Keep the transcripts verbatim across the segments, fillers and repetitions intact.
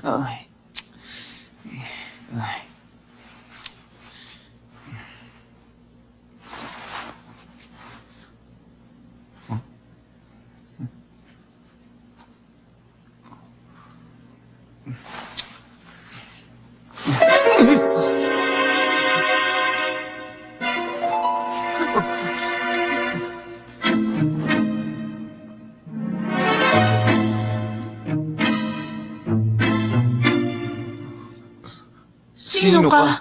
Ay. Ay. Sino ka?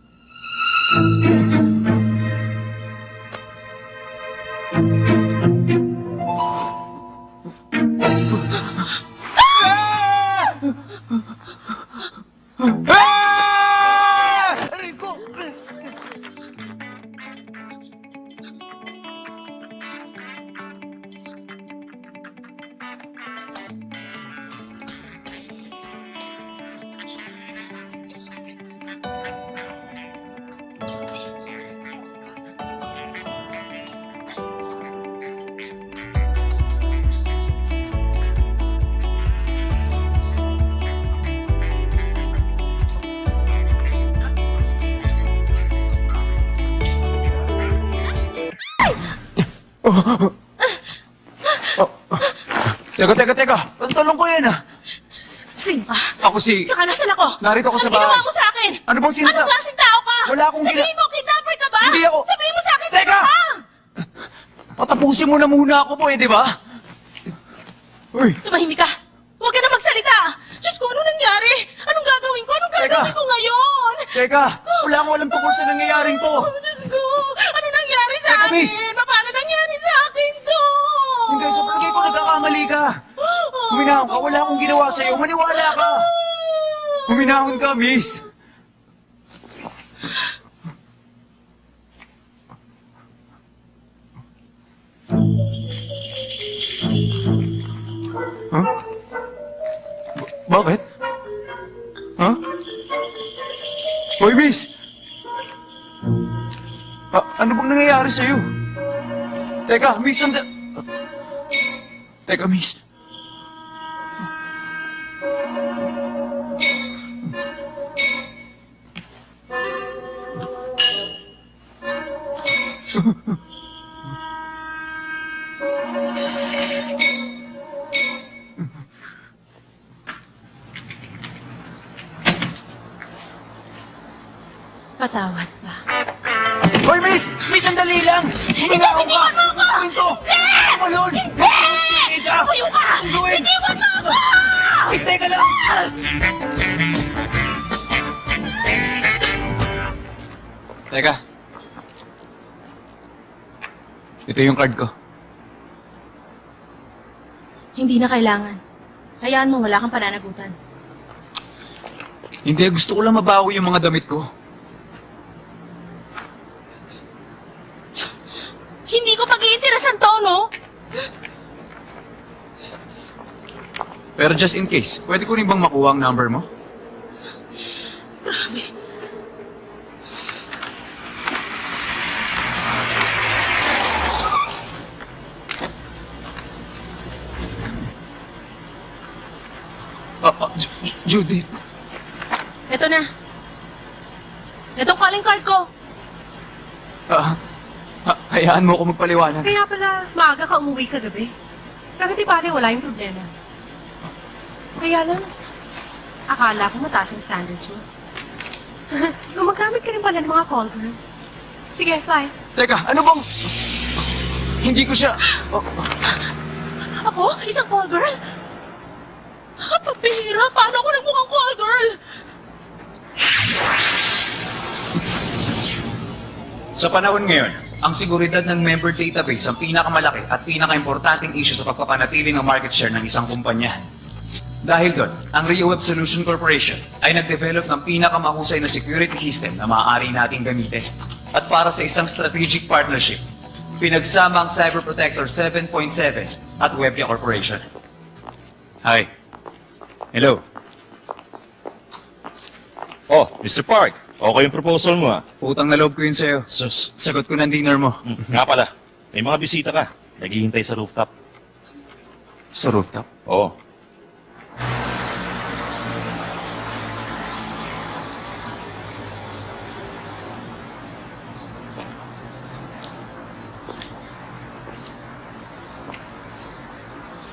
Teka, teka, teka! Pantulong ko yan ah! Sino ka? Ako si... Saka nasan ako? Narito ako sa bahay. Ang ginawa mo sa akin? Ano bang sinasa... Anong klaseng tao ka? Wala akong gina... Sabihin mo, kidnapper ka ba? Hindi ako... Sabihin mo sa akin, Teka! sino ka? Patapusin mo na muna ako po eh, di ba? Uy! Tumahimik ka! Huwag ka na magsalita! Diyos ko, ano nangyari? Anong gagawin ko? Anong gagawin Teka! ko ngayon? Teka! Wala akong alam tungkol sa nangyayaring to! Oh, Diyos ko! Ano nangyari sa Teka, akin? miss! Paano nangyari sa akin to? Hindi, sa palagay ko nagkakamali ka! Huminahon ka, wala akong ginawa sa'yo, maniwala ka! Huminahon ka, miss! Huh? Ba- bakit? Huh? Hoy, miss! A- ano bang nangyayari sa'yo? Teka, miss, sanda... Teka, miss. Patawad ba? Hoy, miss! Miss, sandali lang! Huminahon ka! Gawin to! Tumalon! Hindi! Tumayo ka! Gawin! Iniwan mo ako! Miss, teka lang! Teka. Ito yung card ko. Hindi na kailangan. Hayaan mo, wala kang pananagutan. Hindi, gusto ko lang mabawi yung mga damit ko. Hindi ko pag-iinterasan to, no? Pero just in case, pwede ko rin bang makuha ang number mo? Grabe. Ah, ah, Ju- Ju- Judith. Ito na. Itong calling card ko. Ah, ha- hayaan mo ako magpaliwanag. Kaya pala, maaga ka umuwi kagabi. Pero di pare, wala yung problema. Kaya lang, akala ko mataas ang standards mo. Gumagamit ka rin pala ng mga call girl. Sige, bye. Teka, ano bang... Hindi ko siya... Oh, Ako? Isang call girl? Ah, papihira! Paano ako nagmukhang call girl? Sa panahon ngayon, ang seguridad ng member database ang pinakamalaki at pinaka-importanting issue sa pagpapanatili ng market share ng isang kumpanya. Dahil doon, ang Rio Web Solution Corporation ay nag-develop ng pinakamahusay na security system na maaari nating gamitin. At para sa isang strategic partnership, pinagsama ang Cyber Protector seven point seven at Webia Corporation. Hi. Hello. Oh, Mister Park. Okay yung proposal mo, ah. Utang na loob ko yun sa'yo. Sus. Sagot ko ng dinner mo. Hmm, nga pala. May mga bisita ka. Naghihintay sa rooftop. Sa rooftop? Oo.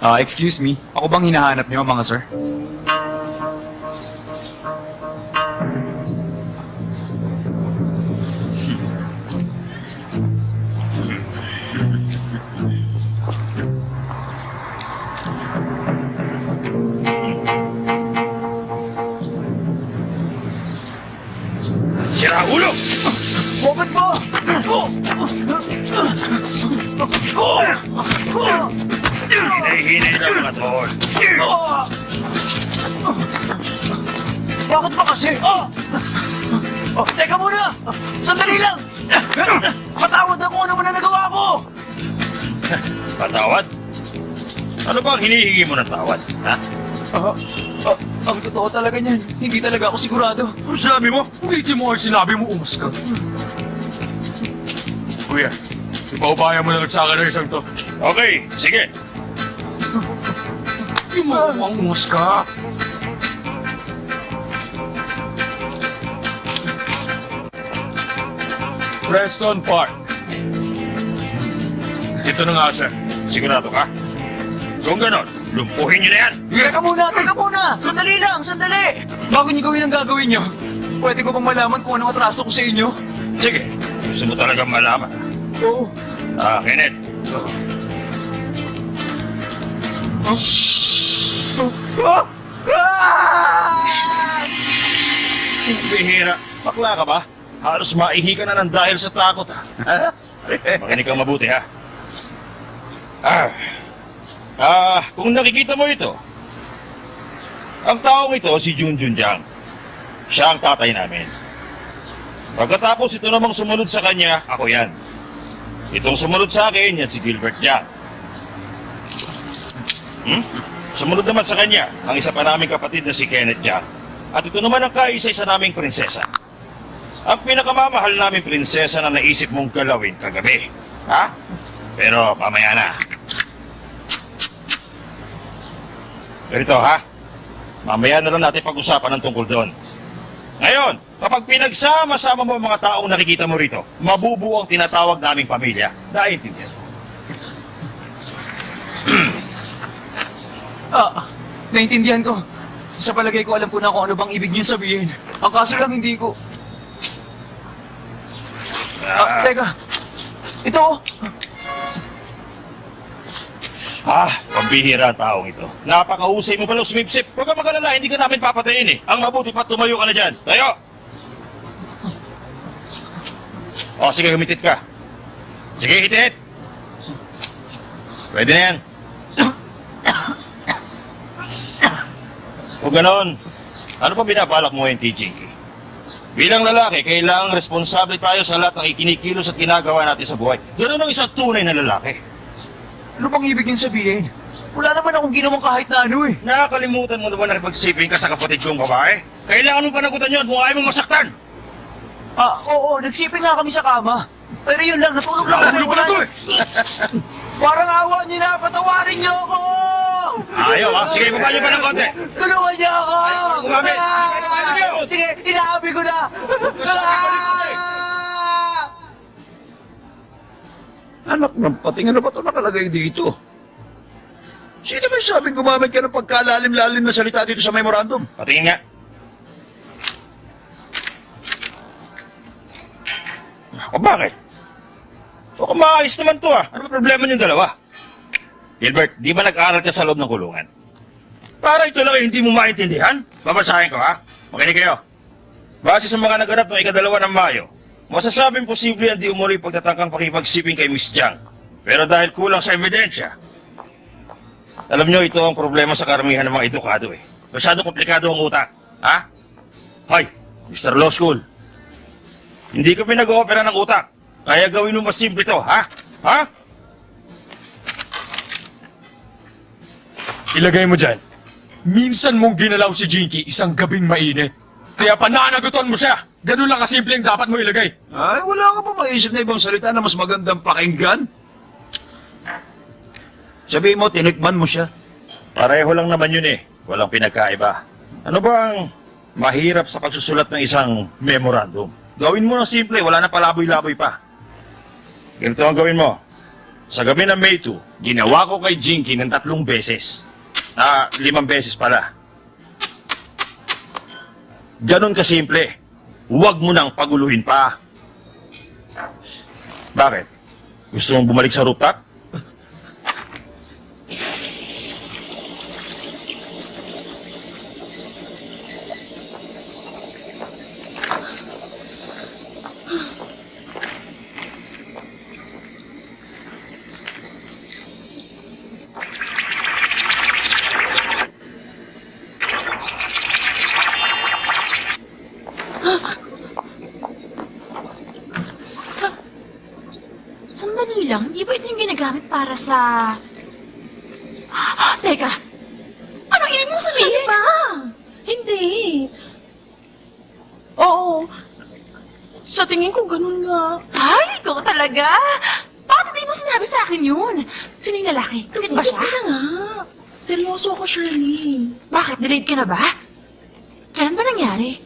Ah, excuse me. Ako bang hinahanap niyo, mga sir? Sira ulo! Bakit ba? Hinahinay lang mga tol. Bakit ba kasi? Oh! Oh, teka muna! Sandali lang! Patawad ako ano man ang nagawa ko! Patawad? Ano ba ang hinihingi mo ng tawad? Ha? Ah, ah, ang totoo talaga niyan, hindi talaga ako sigurado. Ano sabi mo? Ulitin mo ang sinabi mo, umas ka. Kuya, ipaubaya mo na lang sa akin ang isang to. Okay, sige. Hindi mo ang umas ka. Preston Park. Ito na nga siya. Sigurado ka? Kung ganon, lumpuhin niyo na yan. Teka muna, teka muna! Sandali lang, sandali! Bago niyo gawin ang gagawin niyo, pwede ko bang malaman kung anong atraso ko sa inyo? Sige, gusto mo talagang malaman. Oo. Ah, Kenneth. Oh. Oh. Ah! Bihira, bakla ka ba? Halos maihi ka na ng dahil sa takot, ha? Makinig kang mabuti, ha? Ah, ah, kung nakikita mo ito, ang taong ito si Junjun Jiang. Siya ang tatay namin. Pagkatapos ito namang sumunod sa kanya, ako yan. Itong sumunod sa akin, yan si Gilbert Jiang. Hmm? Sumunod naman sa kanya, ang isa pa naming kapatid na si Kenneth Jiang. At ito naman ang kaisa-isa naming prinsesa. Ang pinakamamahal naming prinsesa na naisip mong galawin kagabi. Ha? Pero mamaya na. Ganito, ha? Mamaya na lang natin pag-usapan ng tungkol doon. Ngayon, kapag pinagsama-sama mo ang mga taong nakikita mo rito, mabubuo ang tinatawag naming pamilya. Naiintindihan mo? Ah, naintindihan ko. Sa palagay ko, alam ko na kung ano bang ibig niyo sabihin. Ang kaso lang hindi ko... Ah, teka. Ito, oh. Ah, pambihira ang taong ito. Napakahusay mo pala sumipsip. Huwag ka mag-alala, hindi ka namin papatayin eh. Ang mabuti pa, tumayo ka na dyan. Tayo! O, sige, humitit ka. Sige, hitit! Pwede na yan. Kung ganon, ano pa binabalak mo yung Jinky? Bilang lalaki, kailangang responsable tayo sa lahat ng ikinikilos at ginagawa natin sa buhay. Ganon ang isang tunay na lalaki. Ano bang ibig niyong sabihin? Wala naman akong ginawang kahit na ano eh. Nakakalimutan mo naman na nakipagsiping ka sa kapatid kong babae? Kailangan mo panagutan yun kung ayaw mong masaktan. Ah, oo, nagsiping nga kami sa kama. Pero yun lang, natulog lang Nakahulog ko na to eh. Parang awa niyo na, patawarin niyo ako! Ayaw ha? Sige, baba niyo pa ng konti. Tulungan niyo ako! Gumamit! Ah! Sige, inaabi ko na! Ah! Anak ng pating, ano ba ito nakalagay dito? Sino ba sabing gumamit ka ng pagkalalim-lalim na salita dito sa memorandum? Patingin nga. O bakit? O kung maayos naman to ah. Ano ba problema niyong dalawa? Gilbert, di ba nag-aaral ka sa loob ng kulungan? Para ito lang hindi mo maintindihan? Babasahin ko ha? Makinig kayo. Base sa mga naganap ng ikadalawa ng Mayo, masasabing posible ang di umuli pagtatangkang pakipagsiping kay Miss Jiang. Pero dahil kulang sa ebidensya, alam nyo, ito ang problema sa karamihan ng mga edukado eh. Masyado komplikado ang utak. Ha? Hoy, Mister Law School. Hindi ka pinag-oopera ng utak. Kaya gawin mo mas simple ito, ha? Ha? Ilagay mo dyan. Minsan mong ginalaw si Jinky isang gabing mainit. Kaya pananagutan mo siya. Ganun lang kasimple ang dapat mo ilagay. Ay, wala ka pa maisip na ibang salita na mas magandang pakinggan? Sabihin mo, tinikman mo siya. Pareho lang naman yun eh. Walang pinagkaiba. Ano ba ang mahirap sa pagsusulat ng isang memorandum? Gawin mo na simple, wala na palaboy-laboy pa. Ganito ang gawin mo. Sa gabi ng May two, ginawa ko kay Jinky ng tatlong beses. Ah, limang beses pala. Ganon kasimple. Huwag mo nang paguluhin pa. Bakit? Gusto mong bumalik sa rooftop? Sandali lang, hindi ba ito yung ginagamit para sa... Teka, anong ibig mong sabihin? Ano ba? Hindi. Oo. Sa tingin ko ganun nga. Ay, ikaw talaga? Bakit hindi mo sinabi sa akin yun? Sino yung lalaki? Cute ba siya? Hindi na nga. Seryoso ako, Shirley. Bakit? Delayed ka na ba? Kailan ba nangyari?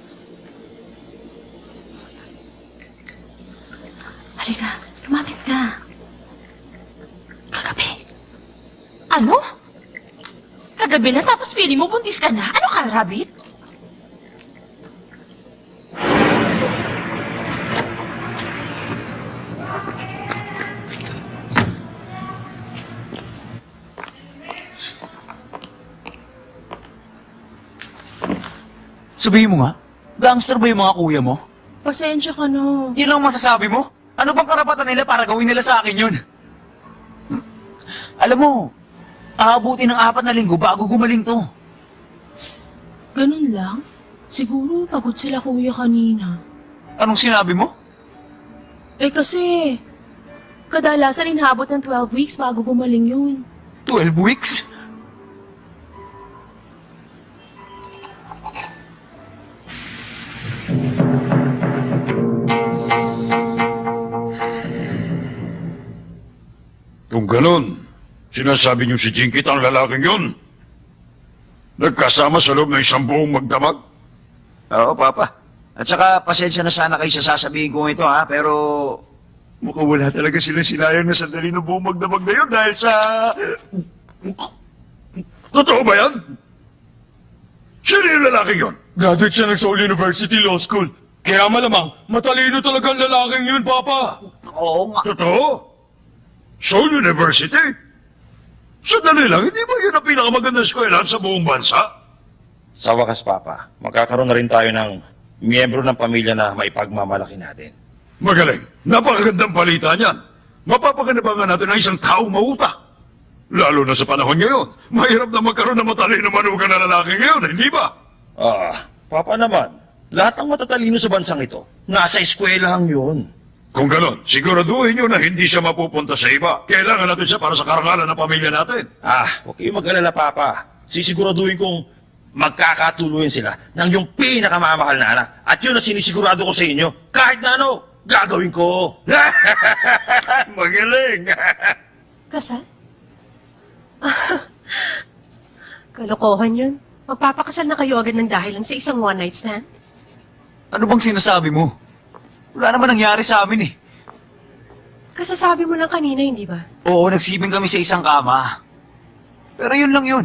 Halika, lumapit ka. Kagabi. Ano? Kagabi na tapos feeling mo buntis ka na? Ano ka, rabbit? Sabihin mo nga, gangster ba yung mga kuya mo? Pasensya ka na. Yun lang masasabi mo? Ano bang karapatan nila para gawin nila sa akin yun? Alam mo, aabuti ng apat na linggo bago gumaling to. Ganun lang? Siguro pagod sila kuya kanina. Anong sinabi mo? Eh kasi, kadalasan inaabot ng twelve weeks bago gumaling yun. Twelve weeks? Kung ganon, sinasabi niyo si Jinky ang lalaking yun? Nagkasama sa loob ng isang buong magdamag? Oo, Papa. At saka, pasensya na sana kayo sa sasabihin ko ito, ha? Pero, mukhang wala talaga sila sinayang na sandali ng buong magdamag na yun dahil sa... Totoo ba yan? Sino yung lalaking yun? Graduate siya ng Seoul University Law School. Kaya malamang, matalino talaga ang lalaking yun, Papa. Oo nga. Totoo? Seoul University? Sandali lang, hindi ba yun ang pinakamagandang eskwelahan sa buong bansa? Sa wakas, Papa, magkakaroon na rin tayo ng miyembro ng pamilya na maipagmamalaki natin. Magaling. Napakagandang balita niyan. Mapapakinabangan natin ang isang taong mauta. Lalo na sa panahon ngayon. Mahirap na magkaroon ng matalino manugan na lalaki ngayon, hindi ba? Ah, Papa naman, lahat ng matatalino sa bansang ito, nasa eskwelahan yun. Kung ganon, siguraduhin niyo na hindi siya mapupunta sa iba. Kailangan natin siya para sa karangalan ng pamilya natin. Ah, huwag kayong mag-alala, Papa. Sisiguraduhin kong magkakatuluyan sila ng yung pinakamamahal na anak. At yun ang sinisigurado ko sa inyo. Kahit na ano, gagawin ko. Magaling. Kasal? Kalokohan yun. Magpapakasal na kayo agad ng dahilan sa isang one-night stand? Ano bang sinasabi mo? Wala naman nangyari sa amin eh. Kasasabi mo lang kanina, hindi ba? Oo, nagsibing kami sa isang kama. Pero yun lang yun.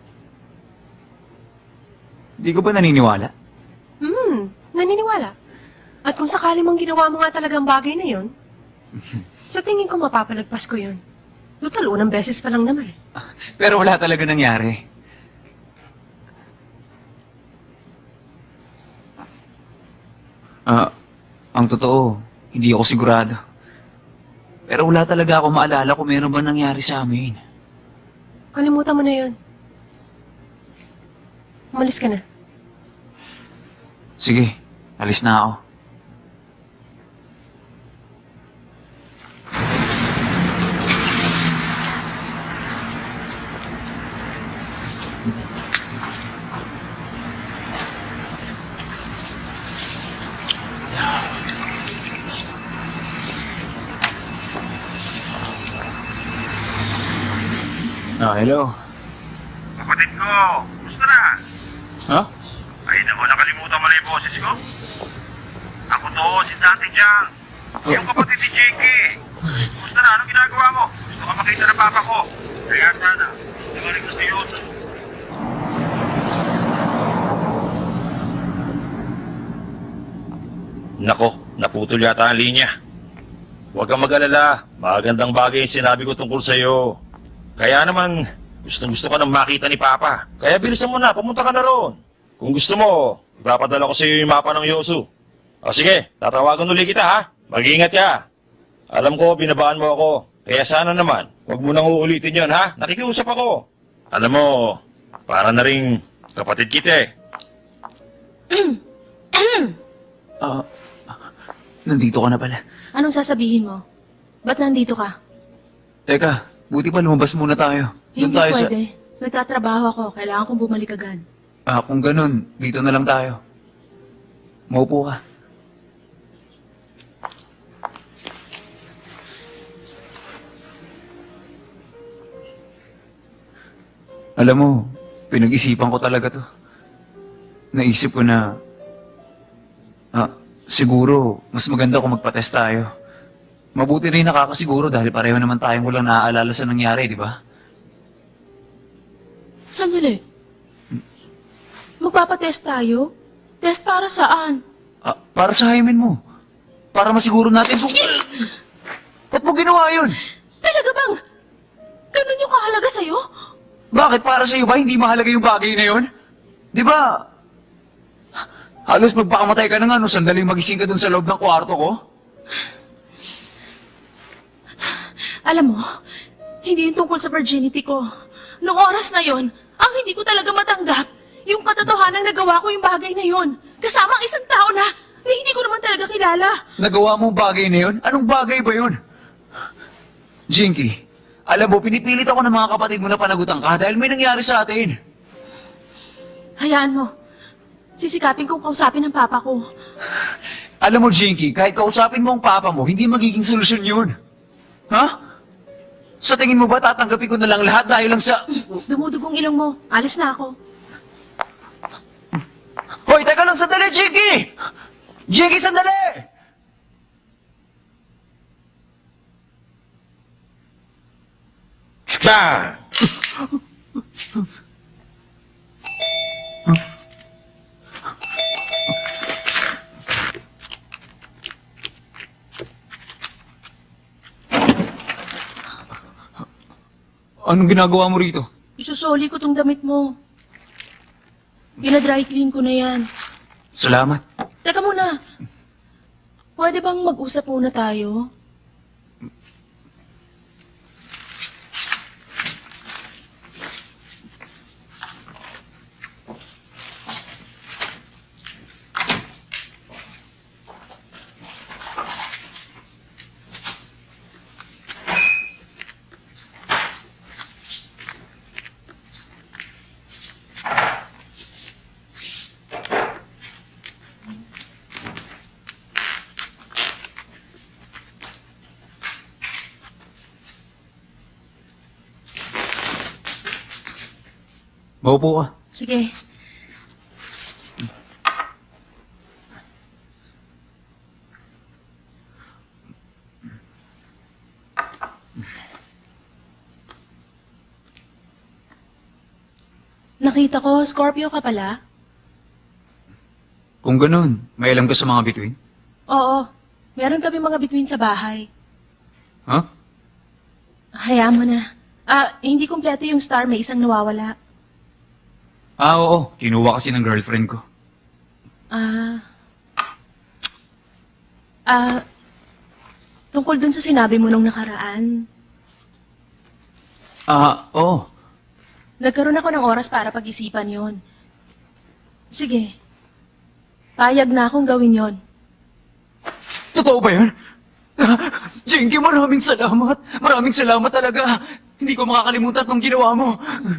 Hindi ko ba naniniwala? Hmm, naniniwala. At kung sakali mong ginawa mo nga talagang bagay na yun, sa tingin ko mapapalagpas ko yun. Total, unang beses pa lang naman. Pero wala talaga nangyari. Ah, ang totoo, hindi ako sigurado. Pero wala talaga ako maalala kung meron ba nangyari sa amin. Kalimutan mo na yun. Umalis ka na. Sige, alis na ako. Ah, hello. Kapatid ko, gusto na? Ha? Ay, naku, nakalimutan mo na yung boses ko. Ako to, si Dati Jang. Yung kapatid ni Jinky. Gusto na, anong ginagawa mo? Gusto ka makita ng papa ko. Kaya sana, nagaling na si Yoso. Nako, naputol yata ang linya. Huwag kang mag-alala. Magandang bagay yung sinabi ko tungkol sa'yo. Kaya naman, gustong-gusto ka nang makita ni Papa. Kaya bilisan mo na, pumunta ka na roon. Kung gusto mo, ipapadala ko sa'yo yung mapa ng Yosu. O sige, tatawagan ulit kita ha. Mag-iingat ka. Alam ko, binabaan mo ako. Kaya sana naman, huwag mo nang uulitin yun ha. Nakikiusap ako. Alam mo, para na rin kapatid kita eh. Ah, nandito ka na pala. Anong sasabihin mo? Ba't nandito ka? Teka, buti pa lumabas muna tayo. Doon Hindi tayo pwede. Nagtatrabaho ako. Kailangan kong bumalik agad. Ah, kung ganun, dito na lang tayo. Maupo ka. Alam mo, pinag-isipan ko talaga to. Naisip ko na, ah, siguro, mas maganda kung magpa-test tayo. Mabuti rin nakakasiguro dahil pareho naman tayong walang naaalala sa nangyari, di ba? Sandali. Magpapatest tayo? Test para saan? Ah, para sa hymen mo. Para masiguro natin kung... Ba't mo ginawa yun? Talaga bang? Ganun yung kahalaga sa'yo? Bakit para sa'yo ba hindi mahalaga yung bagay na yun? Di ba? Halos magpakamatay ka na nga no sandaling magising ka dun sa loob ng kwarto ko. Alam mo, hindi yun tungkol sa virginity ko. Noong oras na yon, ang hindi ko talaga matanggap, yung katotohanan na nagawa ko yung bagay na yon. Kasama ang isang tao na, na hindi ko naman talaga kilala. Nagawa mong bagay na yun? Anong bagay ba yun? Jinky, alam mo, pinipilit ako ng mga kapatid mo na panagutan ka dahil may nangyari sa atin. Hayaan mo. Sisikapin kong kausapin ng papa ko. Alam mo, Jinky, kahit kausapin mo ang papa mo, hindi magiging solusyon yun. Ha? Sa tingin mo ba tatanggapin ko na lang lahat dahil lang sa... Dumudugong ilong mo. Alis na ako. Hoy, teka lang, sandali, Jinky! Jinky, sandali! Chika! Anong ginagawa mo rito? Isusoli ko tong damit mo. Pina-dry clean ko na yan. Salamat. Teka muna. Pwede bang mag-usap muna tayo? Maupo ka. Sige. Nakita ko, Scorpio ka pala? Kung ganun, may alam ka sa mga bituin? Oo. Meron kami mga bituin sa bahay. Ha? Hayaan mo na. Ah, hindi kumpleto yung star, may isang nawawala. Ah, oo. Kinuha kasi ng girlfriend ko. Ah. Ah. Tungkol dun sa sinabi mo nung nakaraan, Ah, oo. nagkaroon ako ng oras para pag-isipan yon. Sige. Payag na akong gawin yon. Totoo ba yan? Ah, Jinky, maraming salamat. Maraming salamat talaga. Hindi ko makakalimutan itong ginawa mo.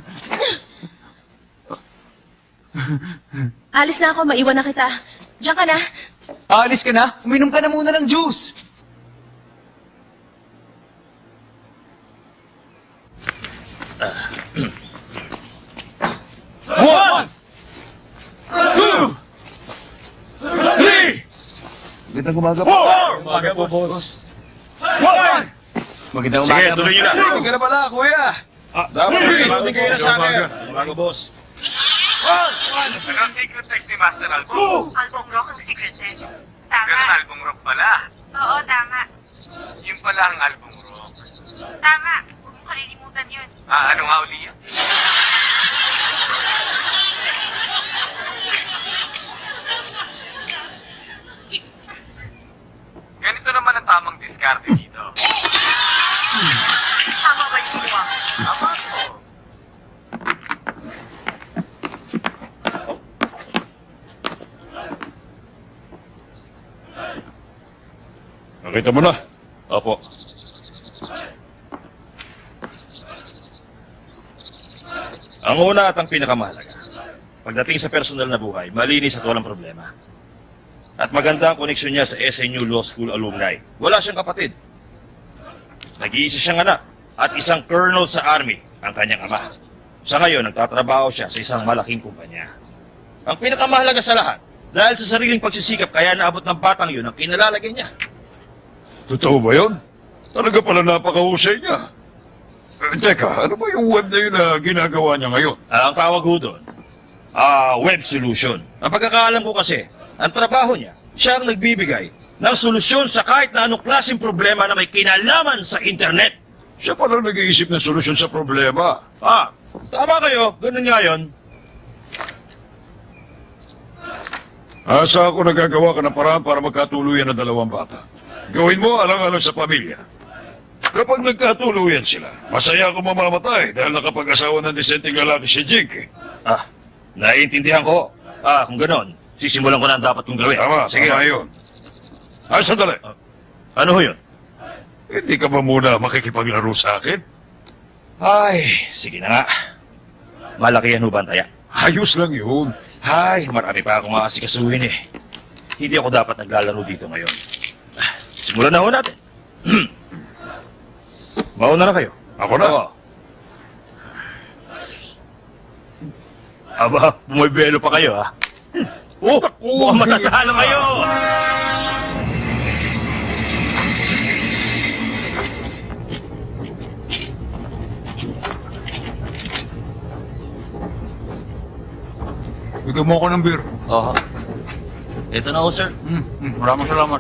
Alis na ako, maiwan na kita. Diyan ka na. Aalis ka na? Uminom ka na muna ng juice. One! Two! Three! Gandang umaga po. Four! Umaga po, boss. One! Magandang Sige, umaga, tuloy nyo na. Hindi ka na pala, kuya. Ah, dapat hindi kayo na sa akin. Umaga, boss. Ano ang secret text ni Master Albong? Albong Rock ang secret text. Ganun Tama. Albong Rock pala. Oo, tama. Yung pala ang Albong Rock. Tama. Huwag mo kalilimutan yun. Ah, ano nga uli yun? Ganito naman ang tamang diskarte dito. Tama ba yung ginawa? Tama to. Nakita mo na? Opo. Ang una at ang pinakamahalaga, pagdating sa personal na buhay, malinis at walang problema. At maganda ang koneksyon niya sa S N U Law School alumni. Wala siyang kapatid. Nag-iisa siyang anak at isang colonel sa army ang kanyang ama. Sa ngayon, nagtatrabaho siya sa isang malaking kumpanya. Ang pinakamahalaga sa lahat, dahil sa sariling pagsisikap kaya naabot ng batang yun ang kinalalagay niya. Totoo ba yun? Talaga pala napakahusay niya. Eh, teka, ano ba yung web na yun na ginagawa niya ngayon? Ah, ang tawag ho doon, ah, web solution. Ang pagkakaalam ko kasi, ang trabaho niya, siya ang nagbibigay ng solusyon sa kahit na anong klaseng problema na may kinalaman sa internet. Siya pala nag-iisip ng solusyon sa problema. Ah, tama kayo, ganun nga yun. Asa ako nagagawa ka ng paraan para magkatuluyan ng dalawang bata. Gawin mo alang-alang sa pamilya. Kapag nagkatuluyan sila, masaya ako mamamatay dahil nakapag-asawa ng disenteng lalaki si Jink. Ah, naiintindihan ko. Ah, kung ganon, sisimulan ko na ang dapat kong gawin. Tama, Sige. tama yun. Ay, sandali. Ano ho yun? Hindi ka ba muna makikipaglaro sa akin? Ay, sige na nga. Malaki yan ho ba ang taya? Ayos lang yun. Ay, marami pa akong aasikasuhin eh. Hindi ako dapat naglalaro dito ngayon. Ah, simulan na ho natin. Mauna na kayo. Ako na. Oo. Aba, bumibelo pa kayo ha. Oh, mukhang matatalo kayo. Bigyan mo ako ng beer. Oo. Ito na ho, sir. Mm, mm, maraming salamat.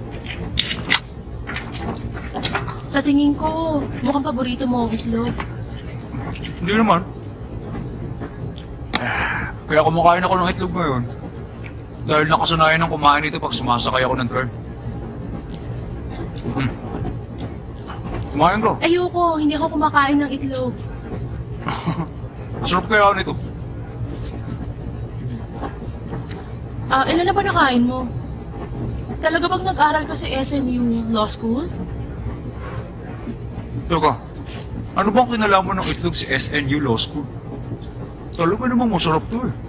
Sa tingin ko, mukhang paborito mo ang itlog. Hindi naman. Kaya kumakain ako ng itlog ngayon. Dahil nakasanayan ng kumain ito pag sumasakay ako ng tren. Mm. Kumain ko. Ayoko, hindi ako kumakain ng itlog. Masarap kaya nito. Ah, ilan na ba nakain mo? Talaga bang nag-aral ka sa S N U Law School? Teka, ano bang kinalaman ng itlog si S N U Law School? Talaga namang masarap to eh.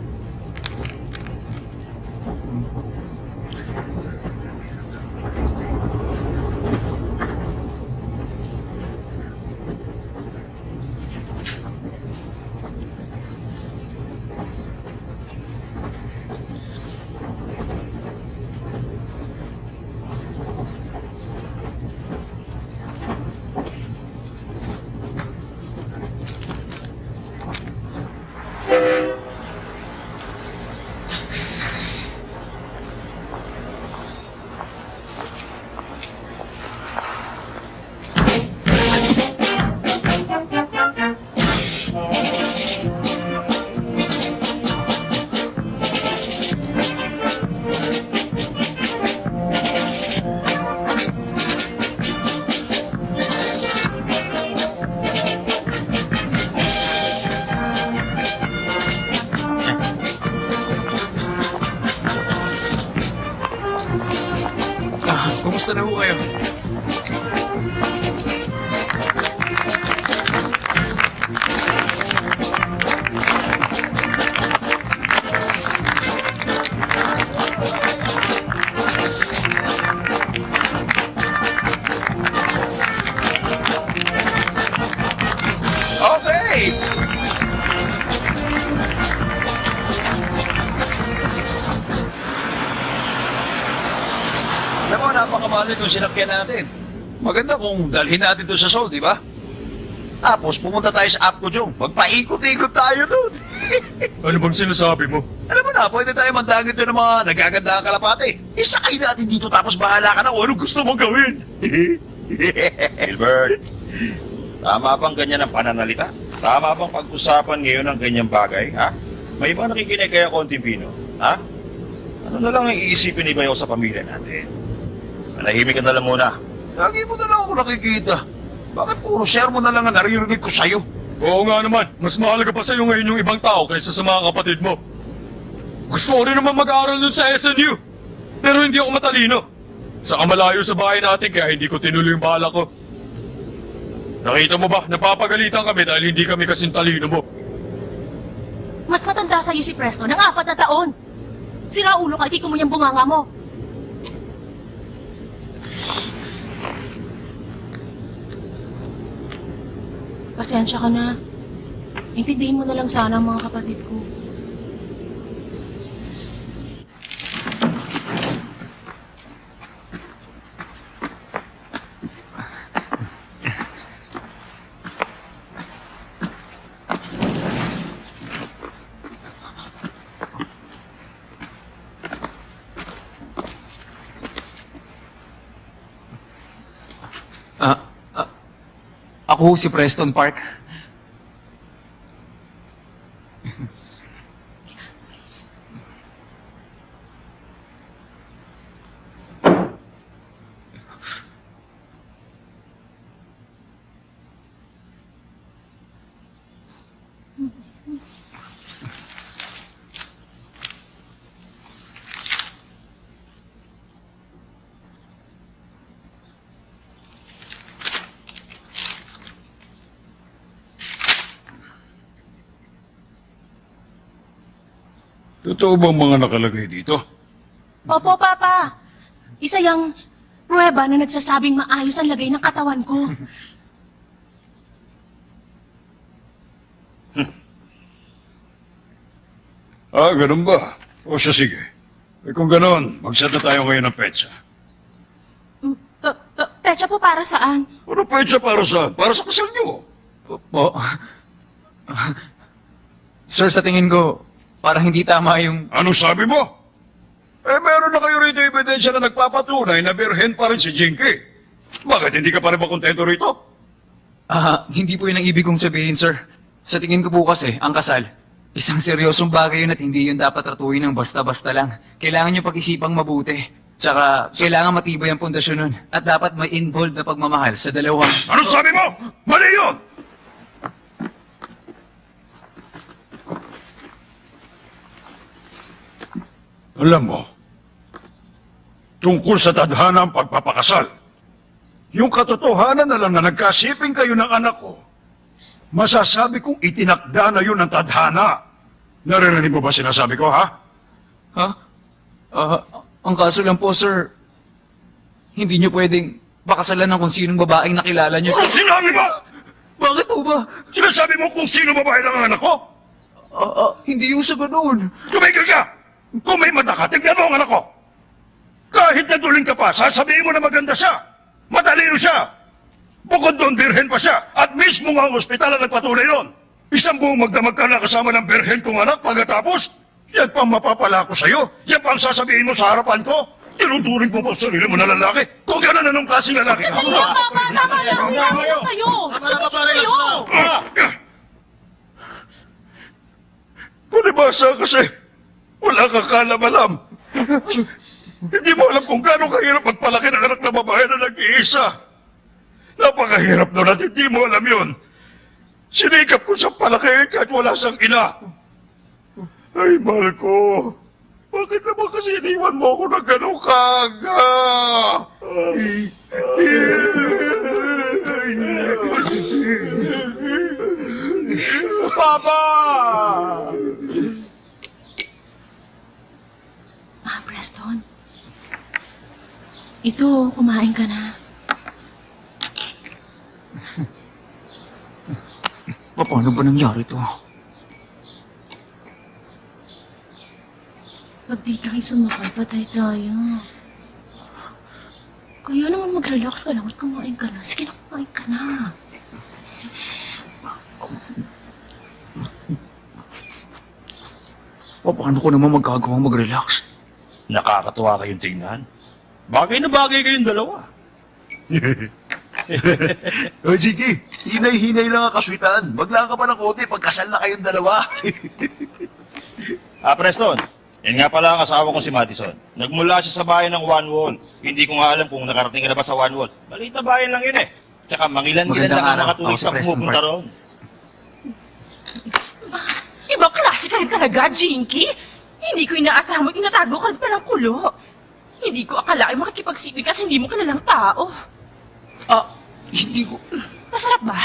Kumusta na ho kayo? Okay! Alam mo, napakamali itong sinakyan natin. Maganda kung dalhin natin to sa Seoul, di ba? Tapos pumunta tayo sa Apgujeong. Magpaikot-ikot tayo doon. Ano bang sinasabi mo? Alam mo na, pwede tayo mandagit doon ng mga nagaganda ang kalapate. Isakay natin dito tapos bahala ka na kung ano gusto mong gawin. Gilbert, tama bang ganyan ang pananalita? Tama bang pag-usapan ngayon ng ganyang bagay, ha? May iba nakikinig kaya konting pino, ha? Ano na lang ang iisipin ni Bayaw sa pamilya natin? Manahimik ka na lang muna. Lagi mo na lang ako nakikita. Bakit puro share mo na lang ang naririnig ko sa'yo? Oo nga naman, mas mahalaga pa sa'yo ngayon yung ibang tao kaysa sa mga kapatid mo. Gusto ko rin naman mag-aaral dun sa S N U. Pero hindi ako matalino. Saka malayo sa bahay natin kaya hindi ko tinuloy yung bala ko. Nakita mo ba, napapagalitan kami dahil hindi kami kasing talino mo. Mas matanda sa'yo si Preston ng apat na taon. Sira ulo ka, tiko mo yung bunganga mo. Pasensya ka na. Intindihin mo na lang sana ang mga kapatid ko. Ah, ah, ako si Preston Park. Totoo bang mga nakalagay dito? Opo, Papa. Isa yung pruweba na nagsasabing maayos ang lagay ng katawan ko. Ah, ganun ba? O siya, sige. Eh kung ganun, mag-set na tayo ngayon ng petsa. Mm, pe- pe- Pecha po para saan? Ano petsa para sa? Para sa kasal niyo. Po. Sir, sa tingin ko, parang hindi tama yung... Anong sabi mo? Eh, meron na kayo rito ebidensya na nagpapatunay na birhen pa rin si Jinky. Bakit hindi ka pa rin makontento rito? Ah, hindi po yun ang ibig kong sabihin, sir. Sa tingin ko po kasi, ang kasal, isang seryosong bagay yun at hindi yun dapat tratuhin ng basta-basta lang. Kailangan nyo pag-isipang mabuti. Tsaka, kailangan matibay ang pundasyon nun. At dapat may involved na pagmamahal sa dalawang... Anong sabi mo? Mali yun! Alam mo, tungkol sa tadhana ang pagpapakasal, yung katotohanan na lang na nagkasiping kayo ng anak ko, masasabi kong itinakda na yun ang tadhana. Naririnig mo ba sinasabi ko, ha? Ha? Ah, ang kaso lang po, sir, hindi nyo pwedeng pakasalan ng kung sinong babaeng nakilala nyo. Ano sinabi mo? Bakit po ba? Sinasabi mo kung sino babae ng anak ko? Ah, ah, hindi yung sa ganoon. Tumigil ka! Kung may mata ka, tignan mo ang anak ko. Kahit naduling ka pa, sasabihin mo na maganda siya. Matalino siya. Bukod doon, birhen pa siya. At mismo nga ang ospital ang nagpatuloy nun. Isang buong magdamag ka na kasama ng birhen kong anak pagkatapos. Yan pa ang mapapala ko sa'yo. Yan pa ang sasabihin mo sa harapan ko. Tinuturing mo pa ang sarili mo na lalaki. Kung gano'n na nung klaseng lalaki. Sandali lang, Papa! Tama lang! Tama lang kayo! Tumigil kayo! Palibasa kasi wala kang kalam-alam. Hindi mo alam kung gaano kahirap magpalaki ng anak na babae na nag-iisa. Napakahirap nun at hindi mo alam yun. Sinikap ko sa palaki kahit wala siyang ina. Ay, mahal ko. Bakit naman kasi iniwan mo ako ng gano'ng kaga? Papa! Ah, Preston. Ito, kumain ka na. Paano ba nangyari to? Pag di tayo sumakay, patay tayo. Kaya naman mag-relax ka lang at kumain ka na. Sige na, kumain ka na. O, paano ko naman magkagawang mag-relax? Nakakatuwa kayong tingnan. Bagay na bagay kayong dalawa. O, sige. Hinay-hinay lang ang kaswitan. Maglaan ka pa ng kote pagkasal na kayong dalawa. Ah, Preston. Yan nga pala ang asawa kong si Madison. Nagmula siya sa bayan ng One Wall. Hindi ko nga alam kung nakarating ka na ba sa One Wall. Maliit na bayan lang yun eh. Tsaka mangilan-gilan Magandang lang ang araw. mga turista Ako si Preston pumupunta Park. roon. Ibang klase ka rin talaga, Jinky. Hindi ko inaasahan mo, inatago ka rin palang kulo. Hindi ko akalain makikipagsipig kasi hindi mo kilalang tao. Ah, hindi ko... Masarap ba?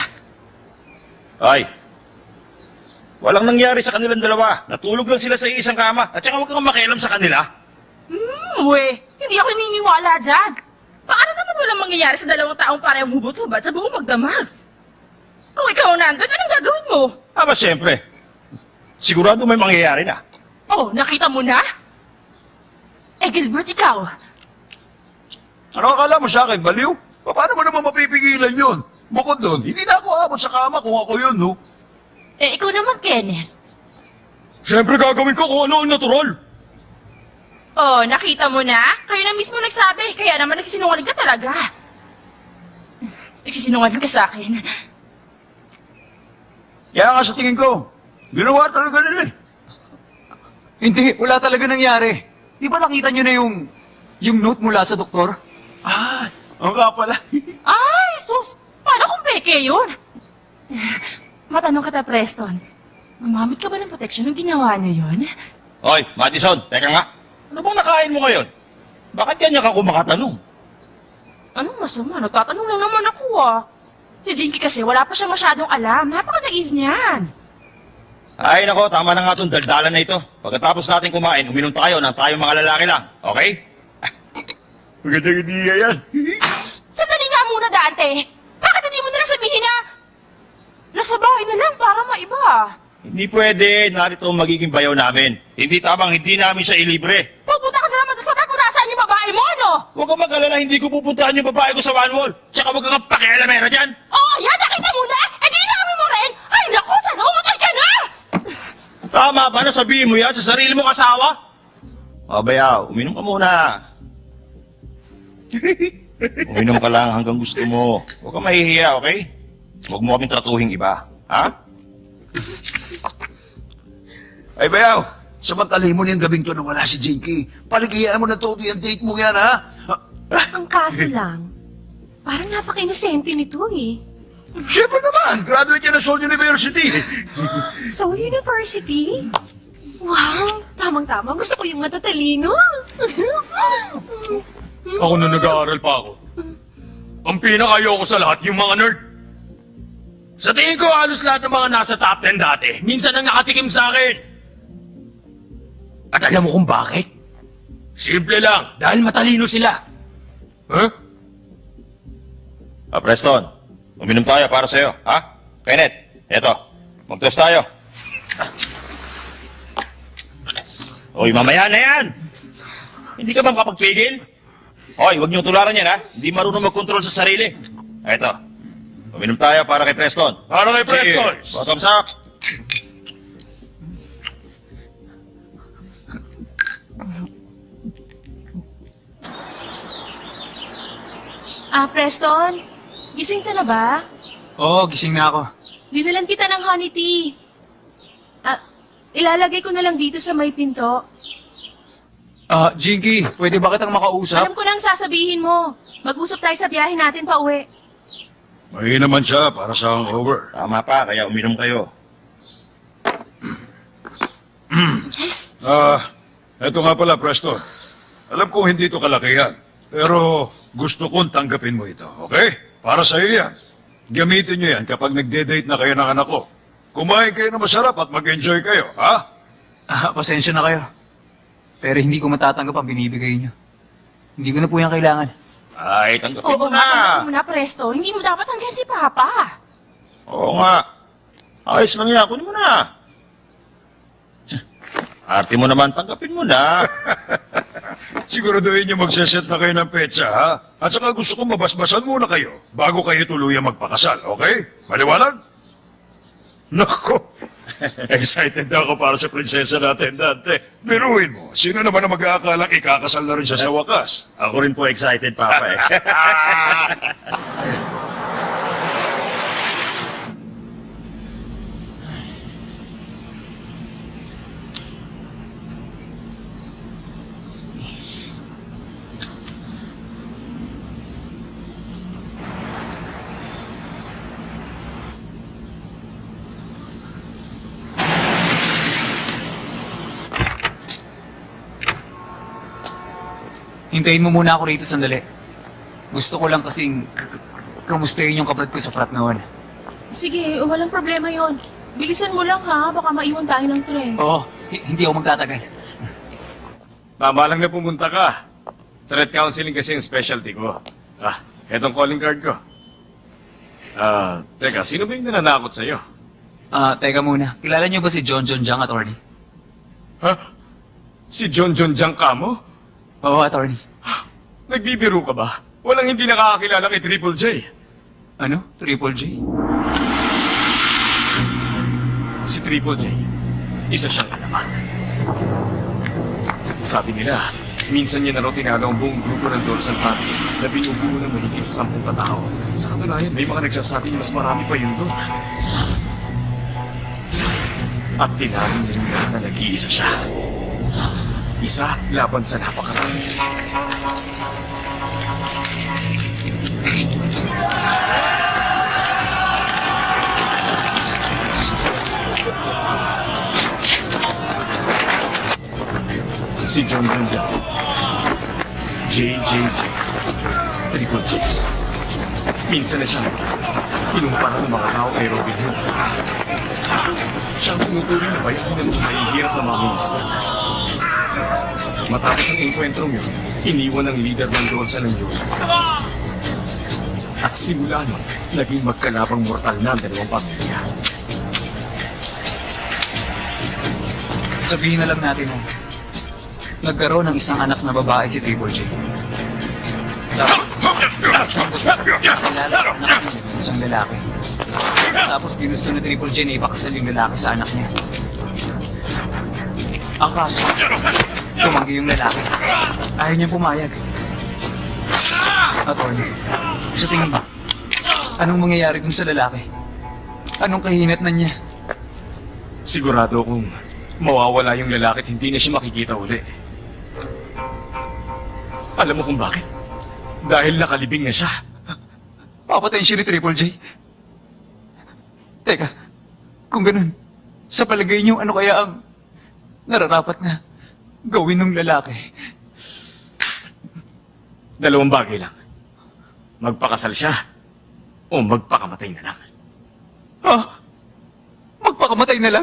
Ay, walang nangyari sa kanilang dalawa. Natulog lang sila sa isang kama. At saka huwag kang makialam sa kanila. Hmm, we. Hindi ako naniniwala dyan. Paano naman walang mangyayari sa dalawang taong parehong hubot-hubad sa buong magdamag? Kung ikaw nandun, anong gagawin mo? Aba, siyempre. Sigurado may mangyayari na. Oh, nakita mo na? Eh, Gilbert, ikaw. Ano akala mo sa akin, baliw? Paano mo naman mapipigilan yun? Bukod doon, hindi na ako abot sa kama kung ako yun, no? Eh, ikaw naman, Kenneth. Siyempre gagawin ko kung ano ang natural. Oh, nakita mo na? Kayo na mismo nagsabi, kaya naman nagsisinungaling ka talaga. Nagsisinungaling ka sa akin. Kaya nga sa tingin ko, ginawa talaga nila eh. Hindi, wala talaga nangyari. Di ba nakita nyo na yung... yung note mula sa doktor? Ah, ang nga pala. Ay, sus! Paano kung peke yun? Matanong kita, Preston. Mamamit ka ba ng protection nung ginawa niyo yun? Hoy, Madison, teka nga. Ano bang nakain mo ngayon? Bakit ganyan ka kumakatanong? Anong masama? Nagtatanong lang naman ako ah. Si Jinky kasi wala pa siya masyadong alam. Napaka-naive niyan. Ay, nako, tama na nga itong daldalan na ito. Pagkatapos natin kumain, uminom tayo ng tayong mga lalaki lang. Okay? Magandang ideya yan. Sandali nga muna, Dante. Bakit hindi mo nalang sabihin na nasa bahay na lang para maiba? Hindi pwede. Narito ang magiging bayaw namin. Hindi tamang hindi namin siya ilibre. Pupunta ka na naman doon sa bahay kung nasaan yung babae mo, no? Huwag kang mag-alala, hindi ko pupuntahan yung babae ko sa One Wall. Tsaka huwag kang pakialamera dyan. Oo, yan, nakita mo na? Eh, di namin mo rin? Ay, naku, sana umatay ka na! Tama ba na sabihin mo yan sa sarili mong asawa? O, bayaw, uminom ka muna. Uminom ka lang hanggang gusto mo. Huwag kang mahihiya, okay? Huwag mo kaming tratuhing iba. Ha? Ay, bayaw, samantalin mo niyang gabing to na wala si Jinky. Paligayaan mo na todo yung date mo yan, ha? Ang kaso lang, parang napaka-inosente nito eh. Siyempre naman, graduate yan ng Seoul University. Seoul University? Wow, tamang-tama. Gusto ko yung matatalino. Ako na nag-aaral pa ako. Ang pinakayoko sa lahat, yung mga nerd. Sa tingin ko, halos lahat ng mga nasa top ten dati, minsan ang nakatikim sa akin. At alam mo kung bakit? Simple lang, dahil matalino sila. Huh? Ah, Preston, uminom tayo para sa'yo, ha? Kenneth, eto, mag-toast tayo. Uy, mamaya na yan! Hindi ka ba makapagpigil? Hoy, huwag niyong tularan yan, ha? Hindi marunong mag-control sa sarili. Eto, uminom tayo para kay Preston. Para kay Preston! Cheers! Bottoms up! Ah, Preston, gising ka na ba? Oo, gising na ako. Dinalan kita ng honey tea. Ah, ilalagay ko na lang dito sa may pinto. Ah, Jinky, pwede ba kitang makausap? Alam ko na ang sasabihin mo. Mag-usap tayo sa biyahe natin pa uwi. May naman siya para sa hangover. Tama pa, kaya uminom kayo. Ah, eto nga pala, Preston. Alam kong hindi ito kalakihan. Pero gusto kong tanggapin mo ito, okay? Para sa iyo yan. Gamitin niyo yan kapag nagde-date na kayo ng anak ko. Kumain kayo na masarap at mag-enjoy kayo, ha? Ah, pasensya na kayo. Pero hindi ko matatanggap ang binibigay niyo. Hindi ko na po yan kailangan. Ay, tanggapin Oo mo nga, na. tanggapin mo na, Presto. Hindi mo dapat hanggang si Papa. Oo nga. Ayos lang yan, kunin mo na. Arte mo naman, tanggapin mo na. Siguraduhin niyo magseset na kayo ng petsa, ha? At saka gusto ko mabasbasan muna kayo bago kayo tuluyang magpakasal, okay? Maliwanag? Nako, excited na ako para sa prinsesa natin, Dante. Biruin mo, sino naman ang mag-aakalang ikakasal na rin siya sa wakas? Ako rin po excited, Papa eh. Hintayin mo muna ako rito sandali. Gusto ko lang kasing k- k- kamustahin yung kapatid ko sa frat noon. Sige, walang problema yon. Bilisan mo lang ha, baka maiwan tayo ng tren. Oo, hi- hindi ako magtatagal. Tama lang na pumunta ka. Threat counseling kasi yung specialty ko. Ah, etong calling card ko. Ah, teka, sino ba yung nananakot sa'yo? Ah, teka muna. Kilala niyo ba si John John Jang, attorney? Ha? Si John John Jang Kamo? Oo, attorney. Nagbibiro ka ba? Walang hindi nakakakilala kay Triple J. Ano? Triple J? Si Triple J, isa siyang alamat. Sabi nila, minsan niya na raw tinalo ang buong grupo ng Dolson Family na binubuo ng mahigit sa sampung katao. Sa katunayan, may mga nagsasabi mas marami pa yun doon. At tinalo niya nila na nag-iisa siya. Isa laban sa napakarami. Si John John Jang, J J J, Triple J. Minsan na siya kinumpara ng mga tao kay Robin Hood. Siya ang tinuturing na bayani ng mga mahihirap na mamimista. Matapos ang engkwentrong yun, iniwan ang leader ng Dolsa ng Diyos. At simula nun, naging magkalabang mortal na ang dalawang pamilya. Sabihin na lang natin mo, nagkaroon ng isang anak na babae si Triple J. Tapos, isang kilala ang anak niya ng isang lalaki. Tapos ginusto ni Triple J na ipakasal yung lalaki sa anak niya. Ang kaso, tumanggi yung lalaki. Ayaw niyang pumayag. Attorney, sa tingin mo, anong mangyayari dun sa lalaki? Anong kahinatnan niya? Sigurado kong mawawala yung lalaki at hindi na siya makikita uli. Alam mo kung bakit? Dahil nakalibing na siya. Papatayin siya ni Triple J. Teka, kung ganun, sa palagay niyo, ano kaya ang nararapat na gawin ng lalaki? Dalawang bagay lang. Magpakasal siya o magpakamatay na lang. Ha? Magpakamatay na lang?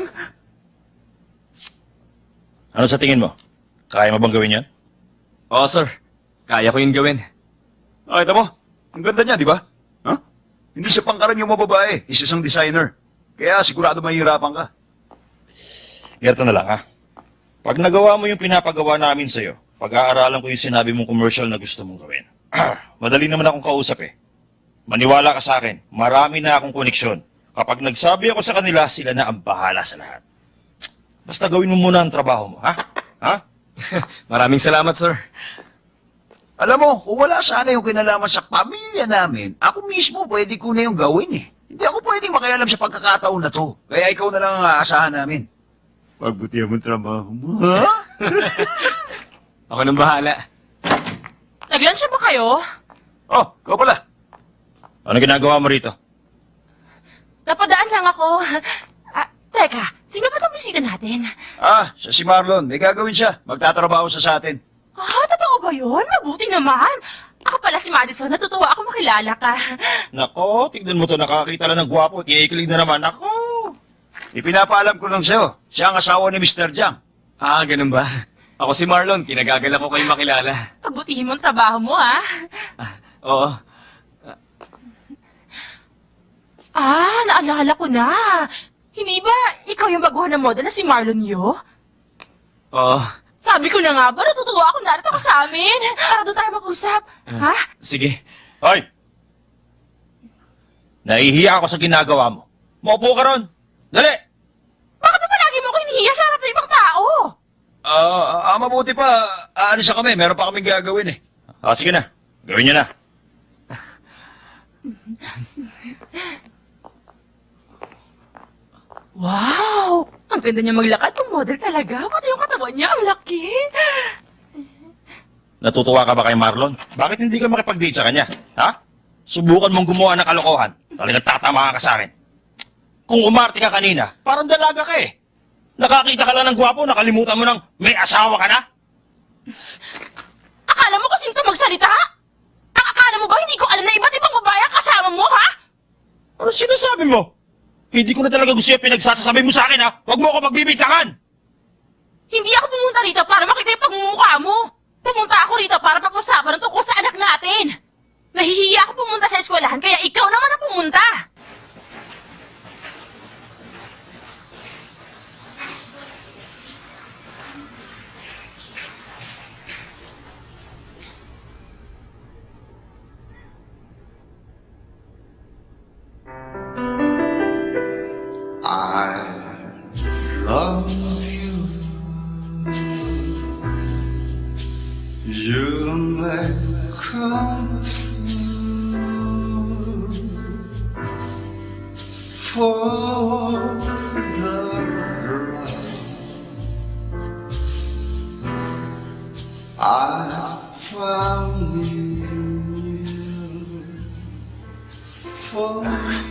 Ano sa tingin mo? Kaya mo bang gawin yan? Oo, sir. Kaya ko yun gawin. Ah, ito mo. Ang ganda niya, di ba? Huh? Hindi siya pangkaranyang mababae. Isa siyang designer. Kaya sigurado mahihirapan ka. Ganito na lang ha. Pag nagawa mo yung pinapagawa namin sa'yo, pag-aaralan ko yung sinabi mong commercial na gusto mong gawin. Madali naman akong kausap eh. Maniwala ka sa akin, marami na akong koneksyon. Kapag nagsabi ako sa kanila, sila na ang bahala sa lahat. Basta gawin mo muna ang trabaho mo, ha? Ha? Maraming salamat, sir. Alam mo, kung wala sana yung kinalaman sa pamilya namin, ako mismo pwede ko na yung gawin eh. Hindi ako pwedeng makialam sa pagkakataon na to. Kaya ikaw na lang ang aasahan namin. Pagbutihan mo ang trabaho mo, ha? Ako nang bahala. Nag-lunch na ba kayo? Oh, ikaw pala. Ano ginagawa mo rito? Napadaan lang ako. Ah, teka, sino ba itong bisita natin? Ah, siya si Marlon. May gagawin siya. Magtatrabaho siya sa atin. Ah, totoo ba yun? Mabuti naman. Ako pala si Madison. Natutuwa ako makilala ka. Nako, tignan mo to, nakakita lang ng gwapo, kinikilig na naman. Nako! Ipinapaalam ko lang sa'yo. Siya ang asawa ni Mister Jiang. Ah, ganun ba? Ako si Marlon. Kinagagal ako kayo makilala. Pagbutihin mo ang trabaho mo, ah. Ah, oo. Ah, naalala ko na. Hindi ba ikaw yung baguhan ng model na si Marlon Yo? Oo. Sabi ko na nga ba, natutuwa ako narito ka sa amin. Para doon tayo mag-usap. Ah, Ha? Sige. Hoy! Nahihiya ako sa ginagawa mo. Maupo ka ron. Dali! Bakit ba palagi mo ko hinihiya sa harap ng ibang tao? Ah, ah, mabuti pa. Aalis na kami. Meron pa kaming gagawin eh. Ah, sige na. Gawin niyo na. Wow! Ang ganda niya maglakad. Kung model talaga. Pati yung katawan niya. Ang laki. Natutuwa ka ba kay Marlon? Bakit hindi ka makipag-date sa kanya? Ha? Subukan mong gumawa ng kalokohan. Talagang tatamaan ka sa akin. Kung umarte ka kanina, parang dalaga ka eh. Nakakita ka lang ng gwapo, nakalimutan mo ng may asawa ka na? Akala mo kasing ka magsalita? Ang akala mo ba hindi ko alam na iba't ibang babae ang kasama mo, ha? Ano sinasabi mo? Hindi ko na talaga gusto yung pinagsasasabi mo sa akin, ha? Huwag mo ako magbibintangan! Hindi ako pumunta rito para makita yung pagmumukha mo. Pumunta ako rito para pag-usapan ng tungkol sa anak natin. Nahihiya ako pumunta sa eskwelahan, kaya ikaw naman ang pumunta. I love you. You make come true for the love I found you for.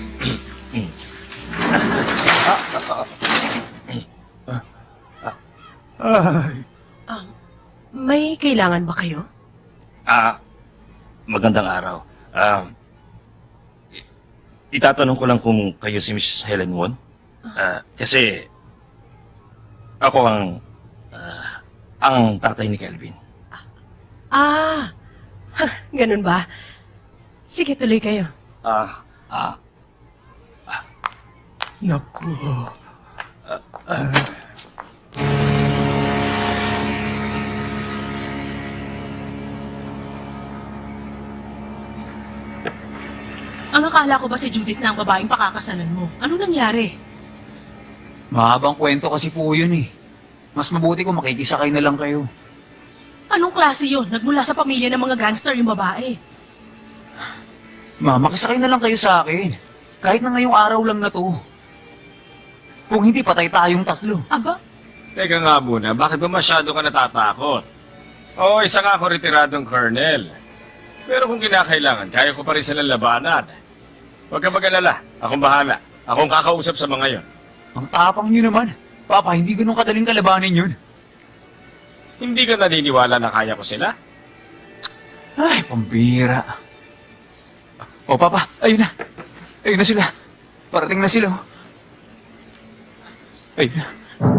Ay. Um, may kailangan ba kayo? Ah, magandang araw. Ah, i- itatanong ko lang kung kayo si Missus Helen Won. Ah, kasi ako ang ah, ang tatay ni Kelvin. Ah, ha, ganun ba? Sige, tuloy kayo. Ah, ah, Naku. Ang akala ko ba si Judith na ang babaeng pakakasalan mo? Ano nangyari? Mahabang kwento kasi po yun eh. Mas mabuti kung makikisakay na lang kayo. Anong klase yun? Nagmula sa pamilya ng mga gangster yung babae. Ma, makisakay na lang kayo sa akin. Kahit na ngayong araw lang na to. Kung hindi, patay tayong tatlo. Aba? Teka nga muna, bakit ba masyado ka natatakot? Oo, isa nga ako retiradong colonel. Pero kung kinakailangan, kaya ko pa rin silang labanan. Huwag ka mag-alala, akong bahala. Akong kakausap sa mga yon. Ang tapang nyo naman. Papa, hindi ganun kadaling kalabanin yun. Hindi ka naniniwala na kaya ko sila? Ay, pambira. O, Papa, ayun na. Ayun na sila. Parating na sila. oh. Ayun na.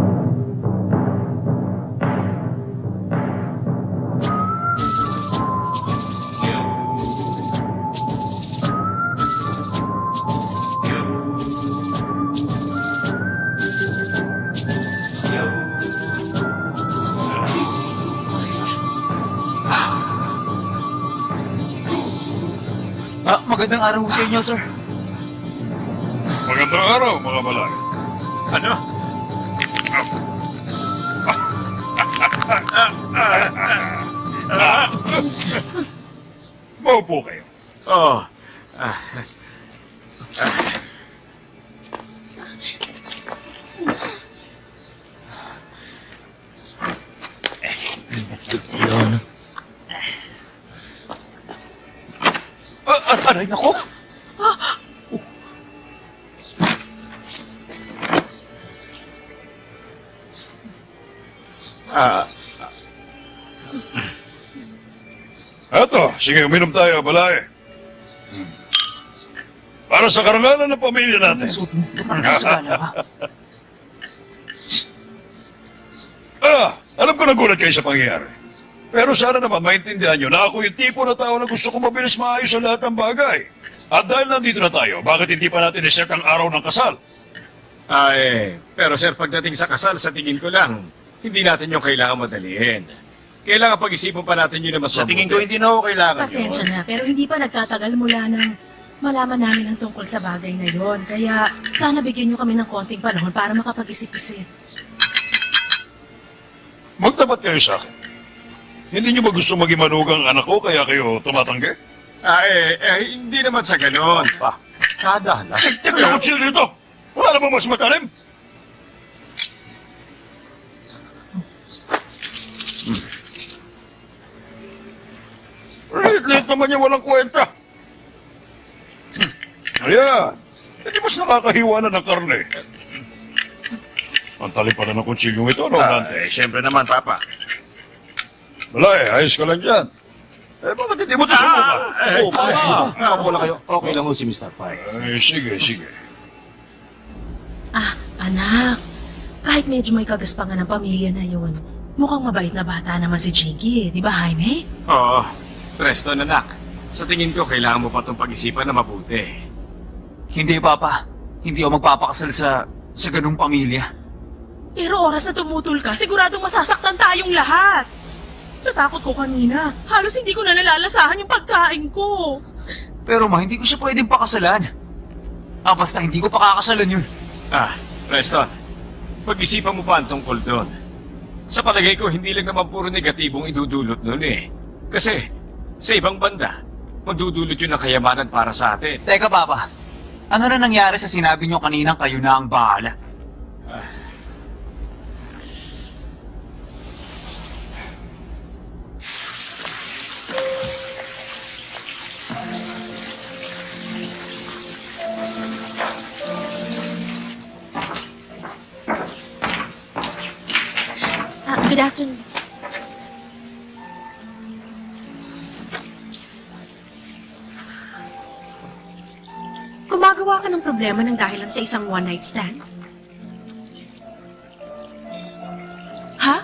Ah, magandang araw sa inyo, sir. Magandang araw, mga balay. Ano? Maupo kayo. Oh. Ah. Yun. Ah, ah, aray nako. Ah. Eto, sige, uminom tayo, balay. Hmm. Para sa karangalan ng pamilya natin. Suot mo. Kapag sa gala ka. Ah, alam ko nagulat kayo sa pangyayari. Pero sana naman maintindihan nyo na ako yung tipo na tao na gusto ko mabilis maayos sa lahat ng bagay. At dahil nandito na tayo, bakit hindi pa natin iset ang araw ng kasal? Ay, pero sir, pagdating sa kasal, sa tingin ko lang, hindi natin yung kailangan madaliin. Kailangan pag-isipan pa natin yun na mas Sa tingin ko, hindi na ako kailangan Pasensya yun. na, pero hindi pa nagtatagal mula nang malaman namin ang tungkol sa bagay na yon. Kaya sana bigyan niyo kami ng konting panahon para makapag-isip-isip. Magtapat kayo sa akin. Hindi niyo ba gusto maging manugang anak ko kaya kayo tumatanggi? Ah, eh, eh, hindi naman sa ganon. Pa, kada lang. Tignan ko sino dito! Wala na ba mas matalim? Lit-lit naman niya walang kwenta. Hmm. Ayan. Hindi mas nakakahiwa na ng karne. Ang talim pala ng konsilyong ito, no, Ah, Dante? eh, siyempre naman, Papa. Wala eh, ayos ka lang dyan. Eh, bakit hindi mo ito sumuka? eh, Oo, Papa. Papa. Ako lang kayo. Okay lang mo si Mister Pai. Eh, sige, sige. Ah, anak, kahit medyo may kagaspangan ng pamilya na yun, mukhang mabait na bata naman si Jinky, eh. Di ba, Jaime? Oo, Preston anak. Sa tingin ko, kailangan mo pa itong pag-isipan na mabuti. Hindi, Papa. Hindi ako magpapakasal sa, sa ganung pamilya. Pero oras na tumutol ka, siguradong masasaktan tayong lahat. Sa takot ko kanina, halos hindi ko na nalalasahan yung pagkain ko. Pero ma, hindi ko siya pwedeng pakasalan. Ah, basta hindi ko pakakasalan yun. Ah, Preston, pag-isipan mo pa ang tungkol doon. Sa palagay ko, hindi lang naman puro negatibong idudulot nun eh. Kasi, sa ibang banda, magdudulot yun ng kayamanan para sa atin. Teka, Papa. Ano na nangyari sa sinabi niyo kaninang kayo na ang bahala? Ah. Ah, good afternoon. Gumagawa ka ng problema ng dahilan sa isang one-night stand? Ha?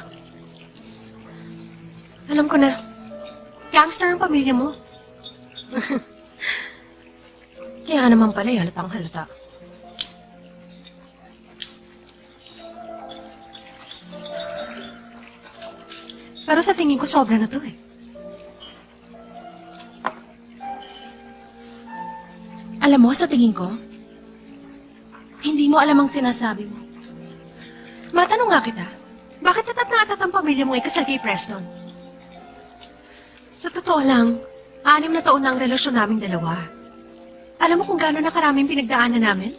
Alam ko na. Gangster ang pamilya mo. Kaya naman pala, eh, halatang halata. Pero sa tingin ko, sobra na to eh. Alam mo, sa tingin ko, hindi mo alam ang sinasabi mo. Matanong nga kita, bakit tatat na atat ang pamilya mo ay kasal kay Preston? Sa totoo lang, anim na taon na ang relasyon naming dalawa. Alam mo kung gano'n na karaming pinagdaanan namin?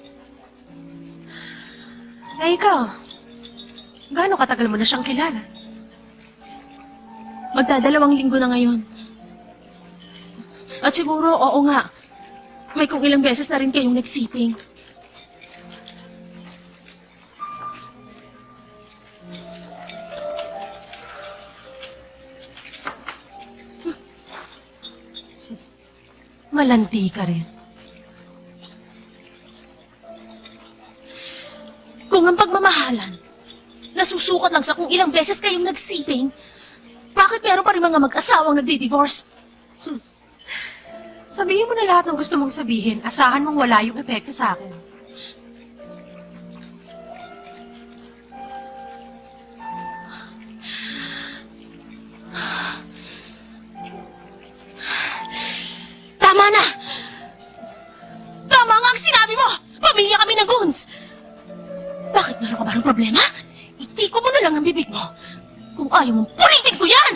Eh, ikaw, gaano katagal mo na siyang kilala? Magdadalawang linggo na ngayon. At siguro, oo nga, may kung ilang beses na rin kayong nagsiping. Malandi ka rin. Kung ang pagmamahalan, nasusukat lang sa kung ilang beses kayong nagsiping, bakit meron pa rin mga mag-asawang nagdi-divorce? Hmm. Sabihin mo na lahat ng gusto mong sabihin, asahan mong wala yung epekto sa akin. Tama na! Tama nga ang sinabi mo! Pamilya kami ng goons! Bakit meron ka ba ng problema? Itiko mo na lang ang bibig mo. Kung ayaw mong punitin ko yan!